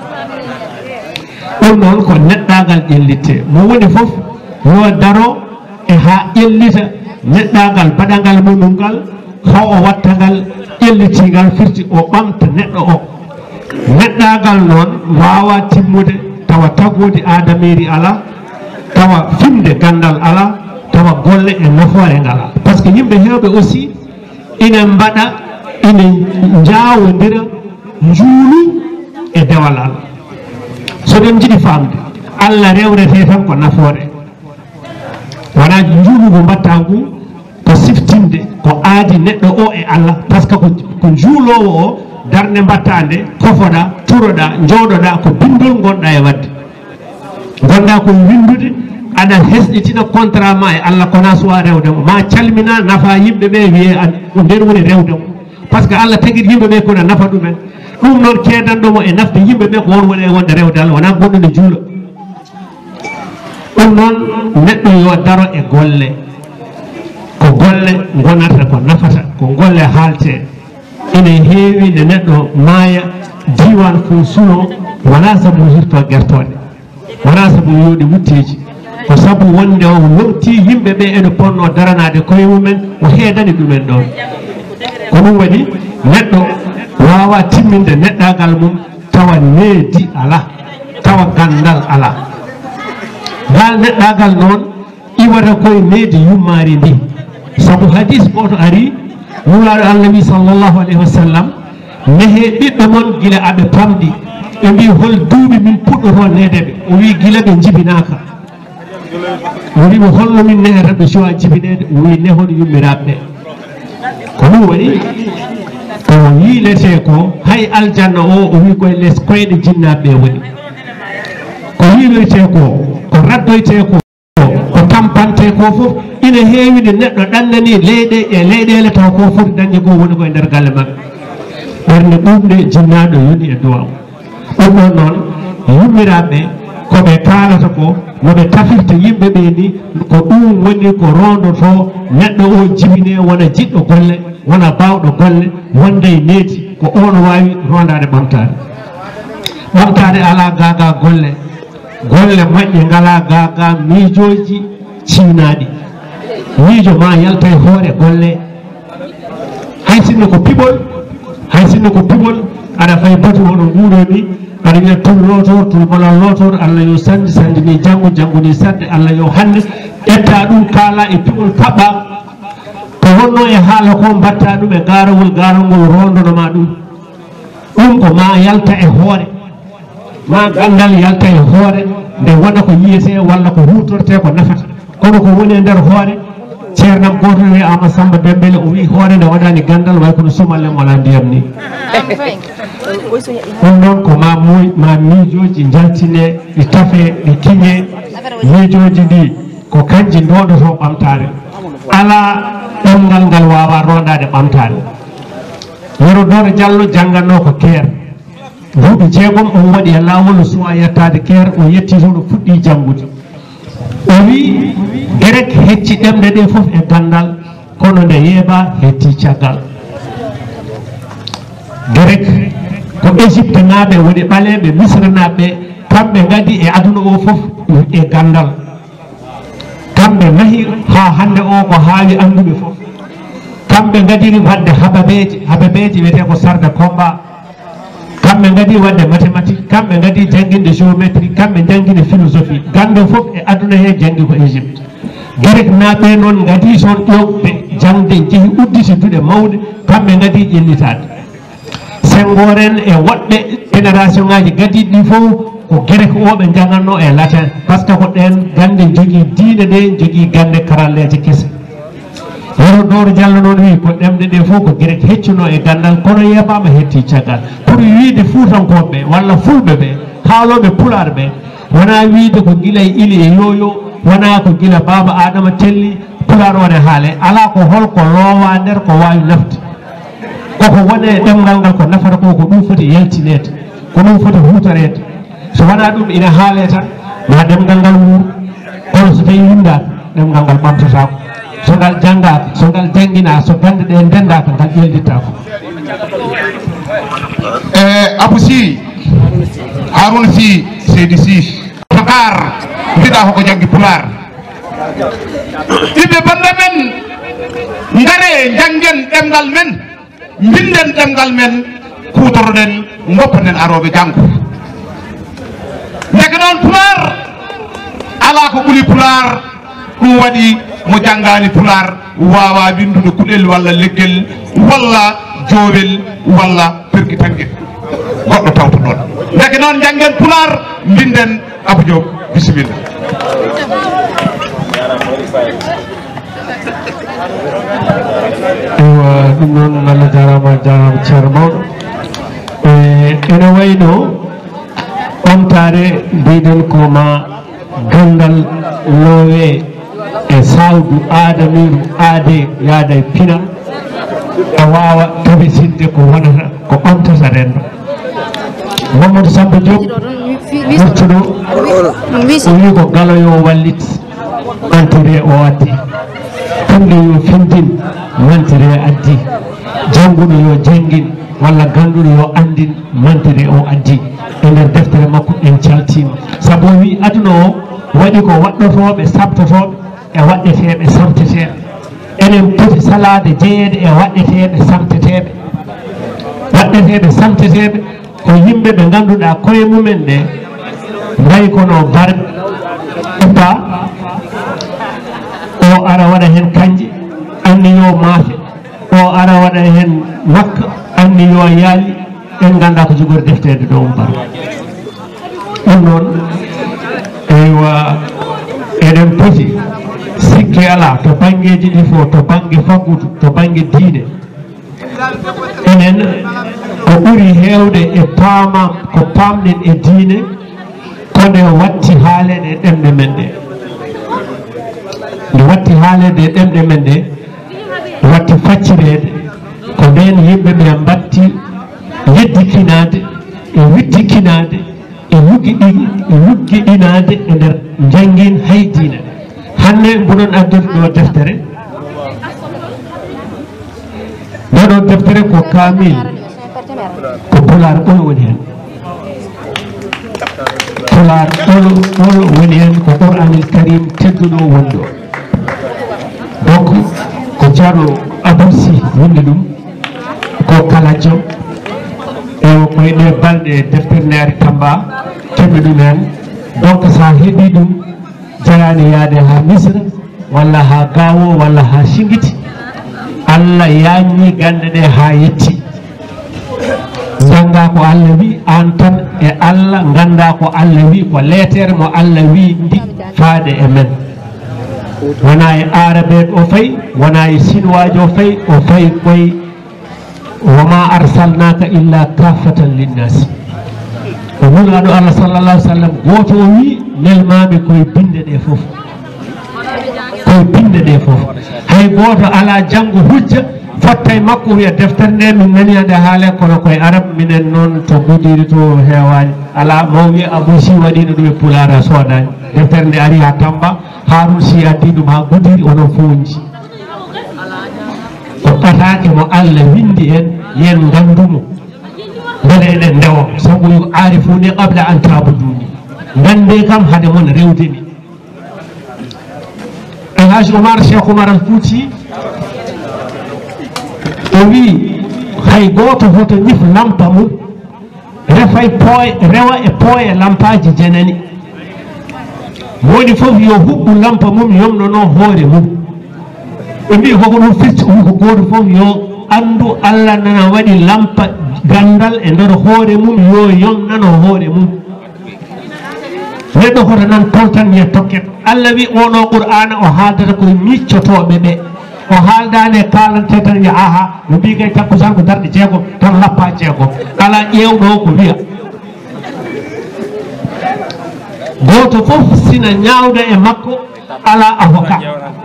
ɗum noon ko neɗɗaagal ƴellittee mo woni fof yo daro e haa ƴellita neɗɗaagal baɗangal mumum ngal haw o watta ngal ƴellitiingal firti o ɓamta neɗɗo o neɗɗaagal noon waawa timmude tawa tagoodi aadameeri alaa tawa fimde gandal ala tawa golle e nafoore ngala par ce que yimɓe heewɓe aussi ina mbaɗa ina jaawodira njuulu e dewal Allah so ɗen jiɗi faamde Allah rewrete tan ko nafoore wona njuulu ngu mbatta ngu ko siftinde ko aadi neɗɗo o e Allah par ce que ko njuulowo o darde mbatta nde kofoɗa turoɗa jooɗoɗa ko bindol gonɗa e wadde gonɗa koye windude aɗa hesɗitina contrat ma e Allah kona suwa rewdemo ma calmina nafa yimɓe ɓe wiye ko nden woni rewdemo par ce que Allah tagui yimɓe ɓe kono nafa ɗumen ɗum noon kedanɗomo e nafde yimɓe ɓe ko won woni e wonde rewde Allah wona gonɗude juulo ɗum noon neɗɗo yo daro e golle ko golle gonata ko nafata ko golle haalte ina heewi nde neɗɗo maaya diwan fo suno wona sabu hirto guertoɗe wona sabu yooɗi wutteji ko sabu wonde o lomti yimɓe ɓe ene ponno daranade koye mumen o heedani ɗumen ɗon ko ɗum waɗi neɗɗo wawa timminde neɗɗagal mum tawa needi ala tawa gandal ala ngal neɗɗagal noon iwata koye needi yummari ndi sabu hadis goto ari nulaɗo Allah wi sallllahu alayhi wa sallam nehe ɓiɓɓe mon gila aɓe pamɗi ɓe mbi hol duuɓi min puɗɗoto nedeɓe o wi gila ɓe jibinaka o wimo holno min nehata ɓe suwa jibinede o wi nehon yummiraɓe ɓe ko ɗum waɗi ko yiilete ko hay aljanna o o wi koye less koyɗe jinnaɓe woni ko yiiloyte ko ko raddoyte ko ko tampante ko fof ina heewi nde neɗɗo ɗannani leyɗe e leyɗele taw ko foti dañde ko woni koye nder galle maɓɓe ɓernde ɓuuɓde jinnaɗo yoni e duwaw ɗum ɗon noon yummiraɓe koɓe kaalata ko noɓe tafirta yimɓe ɓe ni ko ɗum woni ko rondoto neɗɗo o jibine wona jiɗɗo golle wona bawɗo golle wonde e neeti ko on wawi rondade ɓamtade ɓamtade ala gaga golle golle moƴƴe ngala gaga miijoji ciwnaɗi miijo ma yalta e hoore golle hay sinno ko piɓol hay sinno ko piɓol aɗa fay batu oɗo nguuɗo ni aɗa wiya tul lotor tul molal lotor Allah yo sandi sandi ni janggo janggo ni sadde Allah yo hande ƴetta ɗum kaala e piɓol kaɓɓa ko wonno e haala ko mbatta ɗum e garawol garawol rondonoma ɗum ɗum ko ma yalta e hoore ma gandal yalta e hoore nde wona ko yiyete walla ko hutorte ko nafata kono ko woni e nder hoore ceernam goto wi Ama Samba Dembele o wi hoore nde waɗani gandal way kono sumalle wala ndiyam ni ɗum noon ko ma moy ma miijoji jaltine ɗi tafe ɗi kiñe miijoji ɗi ko kanji ndoɗoto ɓamtare ala ɗemgal ngal wawa rondade ɓamtare Yero Doro Diallo jangganno ko keer duuɓi jeegom on waɗi e lawol suwa yettade keer o yetti toon o fuɗɗi janggude o wi gerek hecci ɗemɗe ɗe fof e gandal kono nde yeeɓa hetti caggal gerek ko Égypte naaɓe woni ɓaleɓe Misra naaɓe kamɓe gadi e aduna o fof e gandal kamɓe nahi ha hande o ko haawi anduɓe fof kamɓe gadiri wadde hababeji hababeji wiyete ko sarde combat kamɓe gadi wadde mathématique kamɓe gadi jangguinde géométrie kamɓe jangguinde philosophie gando fof e aduna he janggi ko Égypte gerek naaɓe noon gadi toon ƴewɓe jangde jeehi udditi duɗe mawɗe kamɓe gadi ƴellitade sengoren e woɗɓe génération ngaji gadiɗi ɗi fof ko gerek oɓe janganno e latin par ce que ko ɗen gande jogui diine ɗe jogui gande karalleje kese Yero Doro Diallo noon wi ko ɗemɗe ɗe fof ko gerek heccuno e gandal kono yeɓama hetti caggal pour wiide fuutankoɓe walla fulɓe ɓe haaloɓe pular ɓe wona wiide ko guila e ili e yoyo wona ko guila Baba Adama telli pular one haale ala ko holko loowa nder ko wawi nafde koko wone ɗemgal ngal ko nafata ko ko ɗum foti yaltinede ko ɗum foti hutorede so wona ɗum ina haale tan ma ɗemgal ngal wuuro kono so tawi windaka ɗemgal ngal ɓamtatako so ngal janggaka so ngal jangguina so gande ɗe ndendaka ngal ƴellittako e Abou Sy Harouna Sy Seydi Sy Dakar mbiɗa koko janggi pular yimɓe banda men ngare janggen ɗemgal men binden ɗemgal men kutoroɗen goppanen aroɓe janggo ndeke noon pular ala ko ɓuuri pular ɗum waɗi mo janggani pular wawa windude kuɗel walla leggel walla jowel walla perkitanguel goɗɗo tawto ɗon ndeke noon janggen pular binden Abou Diop bisimilla ewa ɗum noon Allah jarama jarama ceerno mawɗo e ene wayno ɓamtare mbiɗen ko ma gandal loowe e sawdu adamiru aade yaada e pinal e wawa tabitinde ko wonata ko ɓamtata rendo Mamadou Samba Diop ɓurtuɗo o wi ko galoyo wallit mantire o addi funde yo findin mantire addi jangguɗo yo janggin walla ganduɗo yo andin mantire o addi e nder deftere makko en caltima saabu o wi aduna o waɗi ko waɗɗotoɓe sabtotoɓe e waɗɗeteɓe samteteɓe enen poti salade jeeyede e waɗɗeteɓe samteteɓe waɗɗeteɓe samteteɓe ko yimɓe ɓe ganduɗa koye mumen ɗe gayi kono barɓe ɓutta o ara waɗa hen kanje anni yo maafe o ara waɗa hen makka anni yo yaali en ganda ko jogori deftede ɗo um bar ɗum noon eywa eɗen poti sikki ala to banggueji ɗi fof to banggue faggudu to banggue diine enen ko ɓuri heewde e paamam ko paamɗen e diine kono watti haalede e ɗemɗe men ɗe nde watti haalede e ɗemɗe men ɗe watti faccirede ko ɓen yimɓe ɓe mbatti yeddikinade e wittikinade e luggiɗi e luggiɗinade e nder jangin hay diine hande mboɗon addude ɗo deftere ndeɗon deftere ko kamil ko pular ɓolo woni hen pular ɓolo ɓolo woni hen ko qouranil karim tedduɗo woni ɗo donc ko ceerno abousi windi ɗum ko kalajo e koye ɗe balɗe deftere neere tamba keɓi ɗum hen donc sa heeɓi ɗum jarani yaade ha misra walla ha gawo walla ha singiti Allah yañi gande ɗe ha yetti janga ko Allah wi an tan e Allah ganda ko Allah wi ko leetere mo Allah wi ndi faade e men wona e arabe o fayi wona e sinwajo o fayi o fayi koye wama arsalnaka illa kafatan linnasi ko nulaɗo Allah sallallah alih w sallam goto o wi nelmami koye binde ɗe foof koye binde ɗe foof hay goto ala janggo hujja fotta e makko wiya deftere nde min naniyade haale kono koye arab minen noon to gudiri to hewani ala mo wiya abousi waɗino ɗum e pulara sodani deftere nde ari ha Tamba Haroun Sy addi ɗum ha gudiri onon fonji ko ɓatake mo Allah windi en yen gandumo beele eɗen ndewo sabu arifuni qabla an tabuduni gande kam hade mon rewdeni Elhaji Oumar Cheikh Oumar Al Fouti o wi hay goto hoto ñif lampa mum refay pooye rewa e pooye lampaji jenani woni fof yo huɓɓu lampa mum yomnono hoore mum ɓe mbi koko ɗum firti um ko goto fof yo andu Allah nana waɗi lampa gandal e nder hoore mum yo yomnano hoore mum neɗɗo hoto nan toltan wiya tokket Allah wi oɗo qur'ana o haaldata koye miccotoɓe ɓe o haaldani kalante tan wiya aha no mbi kay takkusan ko darɗe jeegom tan lappa jeegom ala ƴewɗo ko wiya goto fof sina ñawda e makko ala avocat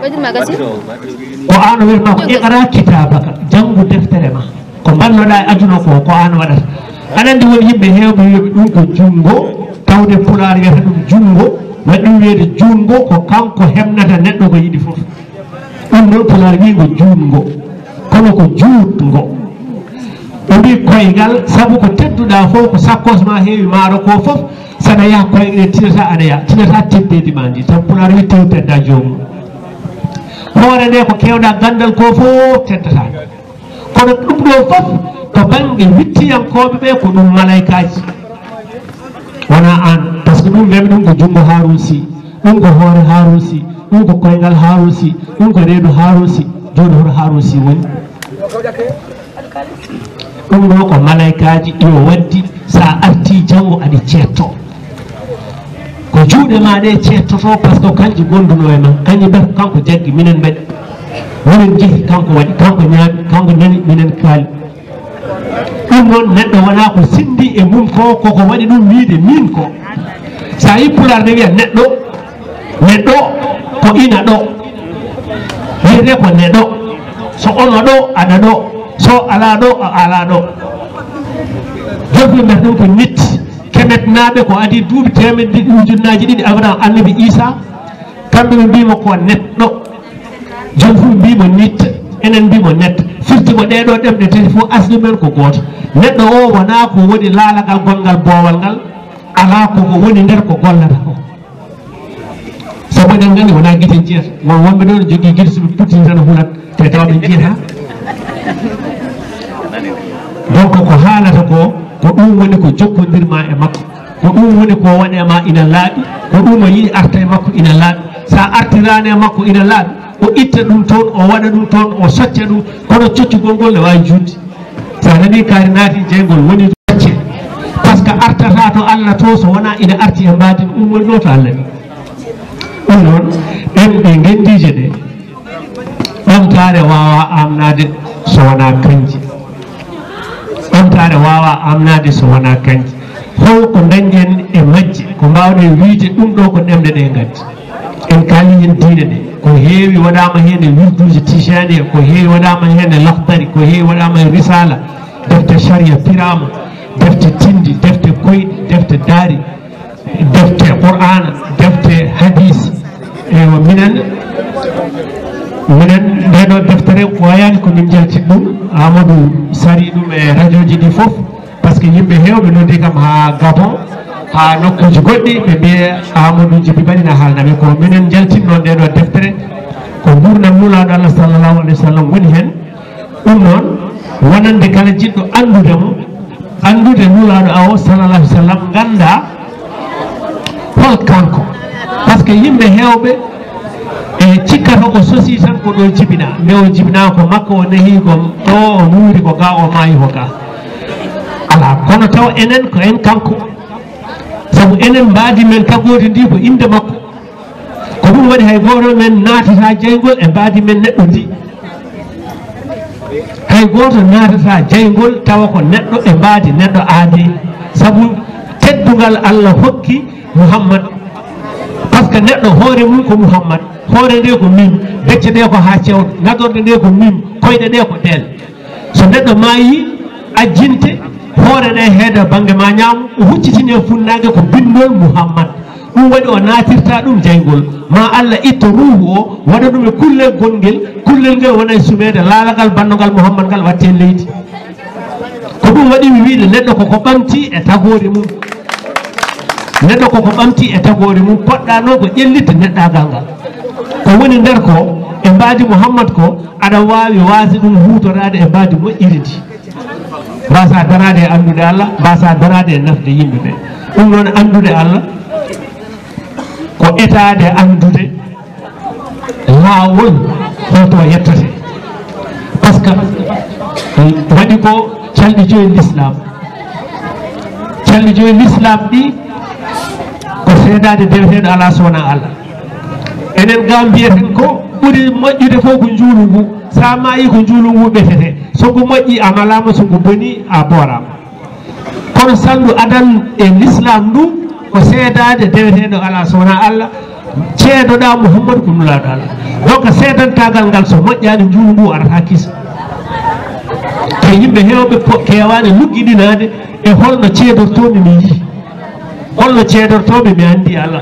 ko an o wiyatma ko iqra kitabaka janggu deftere ma ko balloɗa e aduna ko ko an waɗata aɗa andi won yimɓe hewɓe wiyoɓe ɗum ko jungo tawde pulaar wiyata ɗum jungo waɗi ɗum wiyede jungo ko kanko hemnata neɗɗo ko yiɗi fof ɗum noon pulaar wi ko jungo kono ko juutgo o wi koygal saabu ko tedduɗa fof ko sakkos ma heewi maaro ko fof saɗa yaha koyɗe tinata aɗa yaha tinata teddedi ma ndi tan pulaar wi tew tedda jomum hoore nde ko kewɗa gandal ko fof teddata kono ɗum ɗo fof to banggue wittiyankoɓe ɓe ko ɗum malaykaji wona an par ce que ɗum wemi ɗum ko jungo Haroun Sy ɗum ko hoore Haroun Sy ɗum ko koygal Haroun Sy ɗum ko reedu Haroun Sy joni hoto Haroun Sy woni ɗum ɗo ko malaykaji yo waddi sa arti janggo aɗa cetto ko juuɗe ma ɗe cettoto par ce que kanƴi gonduno e ma kañƴi ɓe kanko jaggi minen mbaɗi minen jeehi kanko waɗi kanko ñaami kanko nani minen kaali ɗum noon neɗɗo wona ko sindi e mum ko koko waɗi ɗum wiide min ko sa yi pulaar ne wiya neɗɗo neɗɗo ko ina ɗo wiyete ko neɗɗo so ono ɗo aɗa ɗo so ala ɗo a ala ɗo jofi mbiyata ɗum ko nit kemetnaɓe ko adi duuɓi temedde ujunnaji ɗiɗi abadan annabi Isa kamɓe ɓe mbimo ko neɗɗo joni fu mbimo nit enen mbimo net firti ko ɗeɗo ɗemɗe tati fof asli men ko goto neɗɗo o wona ko woni laalagal gongal boowal ngal ala koko woni nder ko gollata ko sabu eɗen gandi wona guite jiyata won wonɓe ɗo ne jogui guite soɓe puttini tan hulat te tawɓe jiyata donc ko haalata ko ko ɗum woni ko jokkodirma e makko ko ɗum woni ko waɗema ina laaɓi ko ɗum o yiɗi arta e makko ina laaɓi sa artirani e makko ina laaɓi o itta ɗum toon o waɗa ɗum toon o socca ɗum kono coccugol ngol ne wawi judde sa nani kaari naati jeygol woni socce par ce que artata to Allah to so wona ina arti e mbadin ɗum woni ɗo to Allah ni ɗum noon ɗen ɓe gendije ɗe ɓamtare wawa amnade so wona kanji aɗa wawa amnade so wona kanji holko dañƴen e majje ko mbawɗen wiide ɗum ɗo ko ɗemɗe ɗe gaddi en kaali hen diine ɗe ko heewi waɗama hen e wirduji tijani ko heewi waɗama hen e lahdari ko heewi waɗama e risala defte sharia pirama defte tindi defte koyɗi defte daari defte qur'ana defte hadis ewa minen minen ndeɗo deftere wayani komin jalti ɗum amadou sari ɗum e radio ji ɗi foof par ce que yimɓe hewɓe noddi kam ha gabon ha nokkuji goɗɗi ɓe mbiye amadou djiby baɗina haalnaɓe ko minen jaltinno ndeɗo deftere ko gurdam nulaɗo allah sallllahu alayhi wa sallam woni hen ɗum noon wonande kala jiɗɗo andudemo andude nulaɗo awo sallallah alih w sallam ganda hol kanko par ce que yimɓe hewɓe e cikkata o sosi tan ko ɗo jibina nde o jibina ko makko o nehi ko ɗo o muuri ko ga o maayi ko ga ala kono taw enen ko en kanko saabu enen mbaadi men tagode ndi ko inde makko ko ɗum waɗi hay goto men naatata jaygol e mbaadi men neɗɗo ndi hay goto naatata jaygol tawa ko neɗɗo e mbaadi neɗɗo aadi saabu teddugal allah hokki mouhammad par ce que neɗɗo hoore mum ko mouhammad hoore nde ko min becce ɗe ko ha cewɗo nagorde nde ko min koyɗe ɗe ko ɗen so neɗɗo maayi ajjinte hoore ɗe heeda banggue ma ñaamu o huccitini e funnage ko bindol mouhammad ɗum waɗi o natirta ɗum jaygol ma allah itta ruhu o waɗa ɗum e kullel gonguel kullel ngel wona e sumede laalagal bannogal mouhammad ngal watte leydi ko ɗum waɗi mi wiide neɗɗo koko ɓamti e tagore mum neɗɗo koko ɓamti e tagore mum poɗɗano ko ƴellitde neɗɗagal ngal ko woni nder ko e mbaadi mouhammad ko aɗa wawi waasi ɗum hutorade e mbaadi moƴƴiri ndi mbasa darade e andude allah mbasa darade e nafde yimɓeɓe ɗum noon andude allah ko etade andude laawol holto yettate par ce que waɗi ko calɗi joyi l'islam calɗi joyi l'islam ɗi ko seedade deweteɗo ala sowona allah enen ga mbiyeten ko ɓuuri moƴƴude fof ko juulu ngu sa maayi ko juulu ngu ɓetete soko moƴƴi a malama soko boni a boorama kono sallu adan e l'islam ndu ko seedade deweteɗo ala sowona allah ceedoɗa mouhammadou ko nulaɗo allah donc seedantagal ngal so moƴƴani juulu ngu arata kisa te yimɓe hewɓe kewani luggiɗinade e holno ceedortomi mi yii holno ceedortoɓe mi andi allah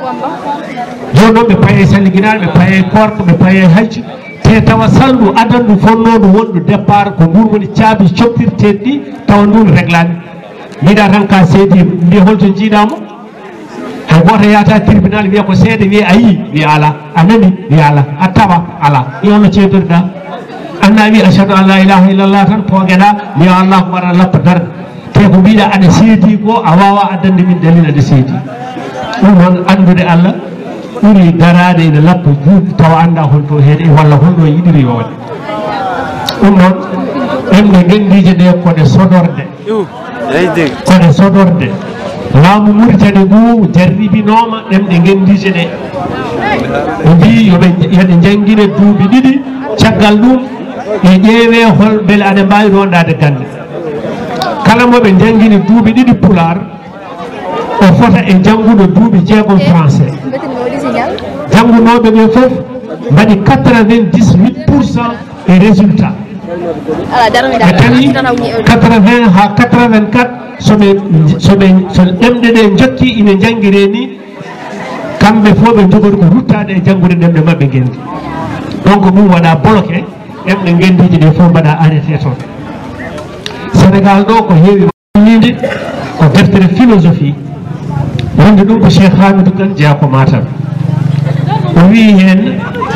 joni noon ɓe paye salliginaɗe ɓe paye korko ɓe paye hajju te tawa saldu adandu fonnodu wondu départ ko ngun woni caabi coppirteɗi ɗi tawa ndun réglani mbiɗa tan ka seedi mbiya holto jiiɗamo hay goto yata tribunal wiya ko seede wiya a yii wiya ala a nani wiya ala a tawa ala i holno ceedoriɗa anna wi achadu an la ilaha illallah tan pogueɗa wiya allahu wara lappa darde te ko mbiɗa aɗa seedi ko a wawa addande min dalil aɗa seedi ɗum noon andude allah ɓuuri darade ene lappa juuɗe tawa anda holto heeɗe walla holno yiɗiri yo waɗe ɗum noon ɗemɗe gendije ɗe koɗe sodorde koɗe sodorde laamu muritani ngu jarribinoma ɗemɗe gendije ɗe ɓe mbi yoɓe yoɗe jangguine duuɓi ɗiɗi caggal ɗum ɓe ƴeewe hol beele aɗa mbawi rondade gande kala moɓe jangguini duuɓi ɗiɗi pular o fota e jannguɗo duuɓi jeegom français janngunoɓe ɓe fof mbaɗi quatre-vingt-dix-huit pour cent e résultat ɓe tani quatre-vingt ha quatre-vingt-quatre soɓe soɓe so ɗemɗe ɗe jokki ine janguire ni kamɓe fof ɓe jogori ko ruttade e janngude ɗemɗe mabɓe gendi donc ɗum waɗa bloqué ɗemɗe gendiji ɗe fof mbaɗa arrêté toon sénégal ɗo ko heewi wallide ko deftere philosophie wonde ɗum ko cheikh hamidou kane jeeya ko matam o wi hen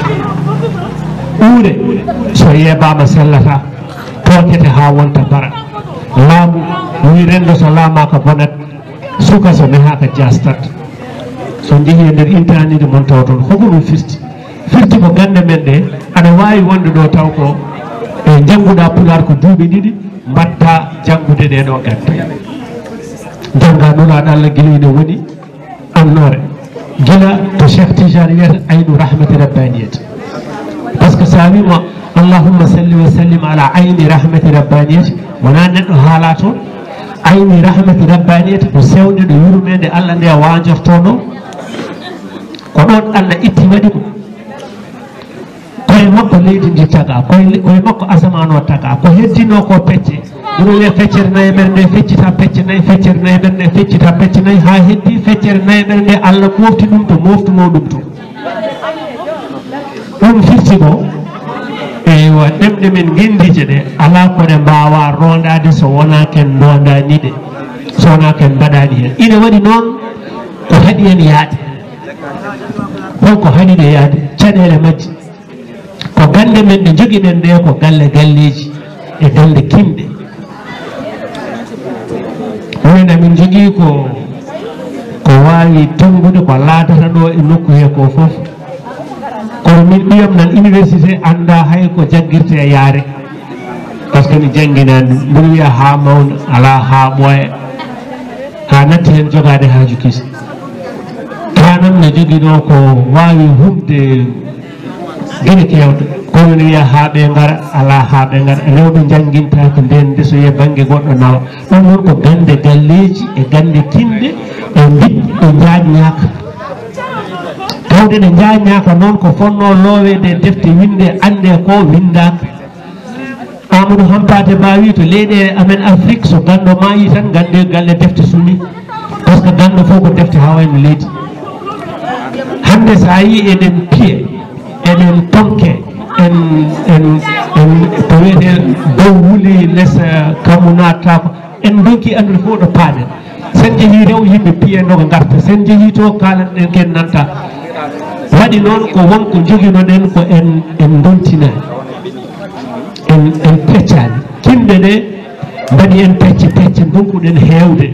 ɓuure so yeebama sellata tokete ha wonta bara laamu wi rendo so laamaka bonat suka so nehaka jastat so jeehi e nder intanide mon taw toon hoko ɗum firti firti ko gande men ɗe aɗa wawi wonde ɗo taw ko e jannguɗa pular ko duuɓi ɗiɗi mbatta janngude ɗe ɗo gande jangga nulaɗo allah guiloyno woni annore gila to cheikh tijani wiyata aynu rahmati rabbaniyata par ce que sa wima allahumma salli wa sallim ala ayni rahmati rabbaniyati wona neɗɗo haala toon ayni rahmati rabbaniyati ko sewde ɗo yurmede allah nde wajortono ko ɗon allah itti waɗi mo koye makko leydi ndi taga koye makko asaman o taga ko heddino ko pecce ɗum wiye feccere nayi ɓere nde feccita pecce nayi feccere nayi ɓere nde feccita pecce nayi ha heddi feccere nayi ɓere nde allah mofti ɗum to moftuno ɗum to ɗum firti ko eywa ɗemɗe men gendije ɗe ala koɗe mbawa rondade so wona ken dondani ɗe so wona ken mbaɗani hen ina waɗi noon ko haaɗi hen yaade holko haaɗi ɗe yaade caɗele majji ko gande men ɗe joguiɗen ɗe ko galle galleji e galle kimɗe min amin jogui ko ko wawi tongude ko laadata ɗo e nokku he ko foof kono min ɓiyam nan université anda hay ko jagguirte e yaare par ce que mi jangguinani mboɗo wiya ha mawna ala ha ɓooya ha natti hen jogade haaju kisi tanam ne joguino ko wawi humde gueɗe kewɗe kono ne wiya ha ɓe gara ala ha ɓe gara rewɓe jangguinta ko nden nde so wiye banggue goɗɗo nawa ɗum noon ko gande galleji e gande tinde e mbiɗɗo jaññaka tawde ɗe jaññaka noon ko fonno loowede defte winde ande ko windaka amadou hampade mbawi to leyɗe amen afrique so ganɗo mayi tan gande galle defte summi par ce que ganɗo fof ko defte ha wayno leydi hande sa yi eɗen piye eɗen tonke en en en to wiyete dow wuuli less kammu nattako en donki andude fof ɗo paaɗen sen jeehi rew yimɓe piyeno ko garta sen jeehi to kalanɗen ken nanta waɗi noon ko wonko joguinoɗen ko en en dontinani en en peccani kimɗe ɗe mbaɗi en pecce pecce donkuɗen hewde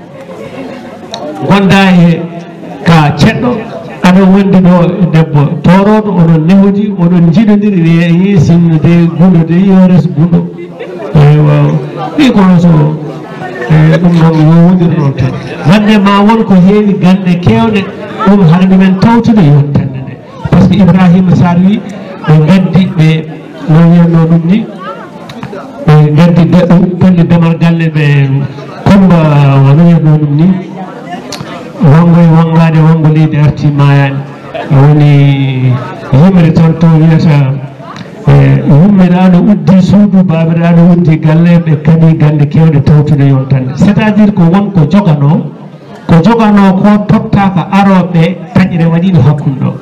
gonda e ka ceɗɗo aɗon wondi ɗo debbo toroɗo oɗon nehodi oɗon jiɗodiri wiye sinnude guɗode yores guɗo ewa ɗi kono so ɗum ɗon yo wodir noon tan wande ma won ko heewi gande kewɗe ɗum haɗa ɗumen tawtude yontande nde par ce que ibrahima sar wi ɓe gaddi ɓe no wiyatno ɗum ni ɓe gaddi golli damal galle ɓe komba wono wiyatno ɗum ni wongo e wongade wongo leydi arti mayani woni yimre toon to wiyata yummiɗaɗo uddi suudu babiraɗo uddi galle ɓe kadi gande kewɗe tawtude yontande c' est à dire ko wonko jogano ko jogano ko tottaka aroɓe taƴre waɗiɗo hakkude ɗo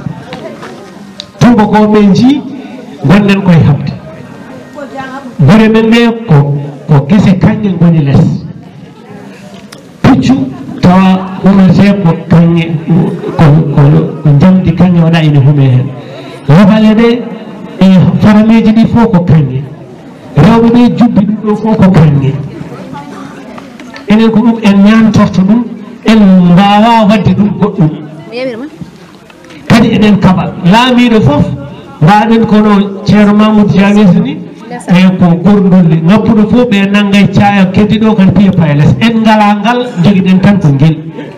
tuba ko ɓe ji gonɗen koye habde bore men nde ko ko guese kanƴe goni less puccu tawa humete ko kanƴe ko ko jamdi kanƴe waɗa ine hume hen lebale ɗe e farameji ɗi fof ko kanƴe rewɓe ɓe jubbi ɗum ɗo fof ko kanƴe enen ko ɗum en ñantorto ɗum en mbawa wadde ɗum goɗɗum kadi eɗen kaɓa laamiɗo foof mbaɗen kono ceerno mamoudou diamis ni e ko gordolli ngappuɗo fof ɓe naggay caya keddiɗo kadi piya payles en ngala ngal joguiɗen tan ko guel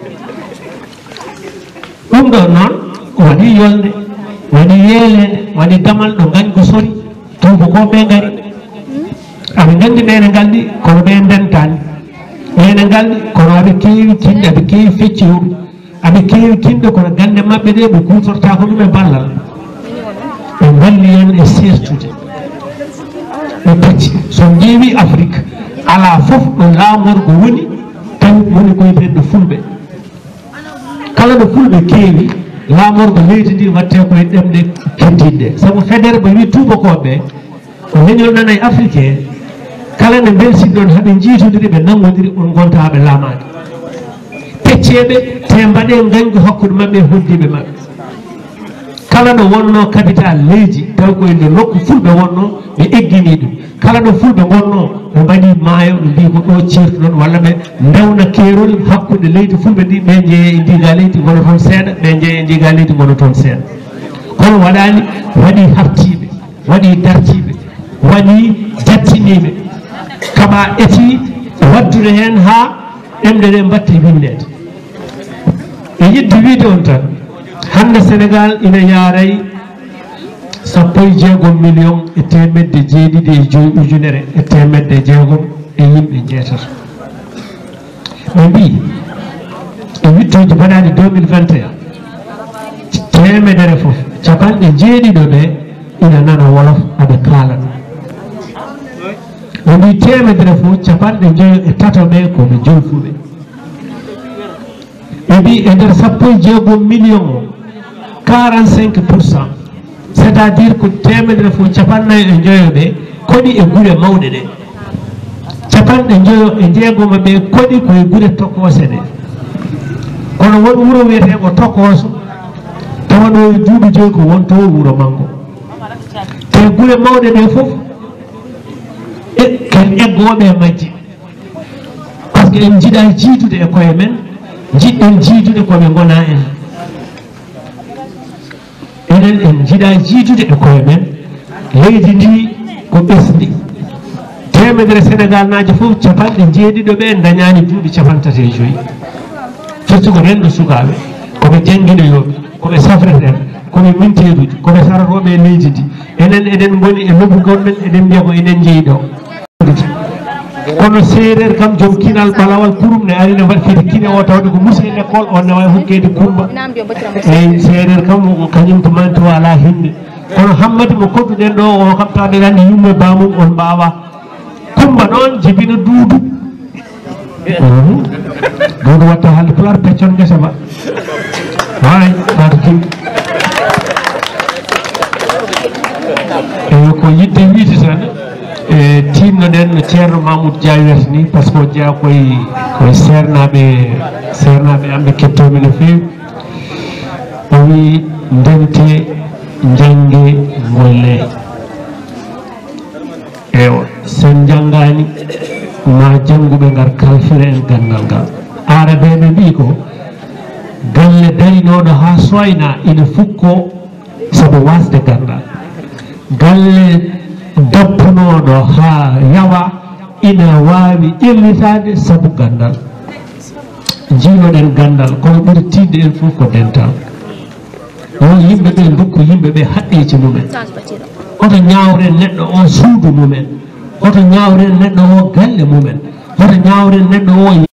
ɗum ɗo noon waɗi yolde waɗi yeelede waɗi damal ɗo gañ ko sori tuuba ko ɓe gari aɓe gandi ɓene ngalɗi kono ɓe ndentani ɓene ngalɗi kono aɓe kewi tinde aɓe kewi feccihuɗum aɓe kewi tinde kono gande mabɓe ɗe ɓe kutorta ko ɗum e ballal ɓe balli hen e sertude ɓe pecci so ƴeewi afrique ala foof ɗo laamorgo woni tawi woni koye ɓenɗo fulɓe kala ɗo fulɓe keewi laamorgo leydi ndi watte koye ɗemɗe keddiɗɗe saabu fédére ɓe wi tubakoɓe o leñol nana e africain kala ne belsiɗon haɓe jiitodiri ɓe nangodiri on gonta haɓe laamade pecceɓe te mbaɗe gañgu hakkude mabɓe e hoddiɓe mabɓe kala ɗo wonno capital leydi taw koye nde nokku fulɓe wonno ɓe eggini ɗum kala ɗo fulɓe gonno ɓe mbaɗi maayo ɓe mbi ko ɗo certuɗon walla ɓe ndewna keerol hakkude leydi fulɓe ɗi ɓe jeeye e ndiga leydi gono toon seeɗa ɓe jeeye e ndiga leydi gono toon seeɗa kono waɗani waɗi hartiɓe waɗi dartiɓe waɗi jattiniɓe kaɓa eti waddude hen ha ɗemɗe ɗe mbatte windede e yidde wiide on tan hande sénégal ina yaaray sappo e jeegom million e temedde jeeɗiɗi e joyi ujunere e temedde jeegom e yimɓe jeetato ɓe mbi e wittoji mbaɗaɗi deux mille vingt et un temedere fof capanɗe jeeɗiɗo ɓe ina nana wolof aɓe kaala ɗum ɓe mbi temedere fof capanɗe joyi e tato ɓe koɓe jolfuɓe ɓe mbi e nder sappo e jeegom million o quarante cinq pour cent c' est à dire ko temedere fof capannayyo e joyoɓe koɗi e gure mawɗe ɗe capanɗe joyo e jeegoma ɓe koɗi koye gure tokose ɗe kono won wuuro wiyeteko tokoso tawa ɗo e duuɓi joyi ko wonto wuuro mango te gure mawɗe ɗe fof ken eggoɓe majji par ce que en jiiɗa jiitude e koye men jiɗɗen jiitude koɓe gona en enen en jiiɗa jiitude e koye men leydi ndi ko ɓesdi temedere sénégal najo fof capanɗe jeeɗiɗo ɓe dañani duuɓi capantati e joyyi firti ko rendo sukaɓe koɓe jangguiɗoyoɓe koɓe safreteɓe koɓe minteruji koɓe saratoɓe e leydi ndi enen eɗen goni e lobbugon men eɗen mbiya ko enen jeeyi ɗo kono séréer kam joom kinal ɓalawal kurum ne ari ne waɗi kadi kine o tawde ko monsieur l' école on ne wawi hokkede kumba eyyi séréer kam kañum to manti o ala hinde kono hammadi mo kodduɗen ɗo o kam tawde andi yumma bamum on mbawa kumba noon jibina duudu duudu watta haalde pular peccon guesa ba hay mata kim eyi ko yidde wiide tan e tinnoɗen no ceerno mamoudou dia wiyata ni par ce que o jeeya koye koye sernaɓe sernaɓe amɓe kettomi no fewi o wi ndemte jangge golle e sen janggani ma jangguɓe ngar kalfira en gandal ngal arabeɓe mbi ko galle darinoɗo ha soyna ina fukko sabu wasde gandal galle dappunoɗo ha yawa ina wawi ƴellitade sabu gandal jiiloɗen gandal kono ɓuri tidde en fof ko dental yo yimɓeɓe dokku yimɓeɓe haqqeji mumen oto ñawren neɗɗo o suudu mumen oto ñawren neɗɗo o galle mumen oto ñawren neɗɗo o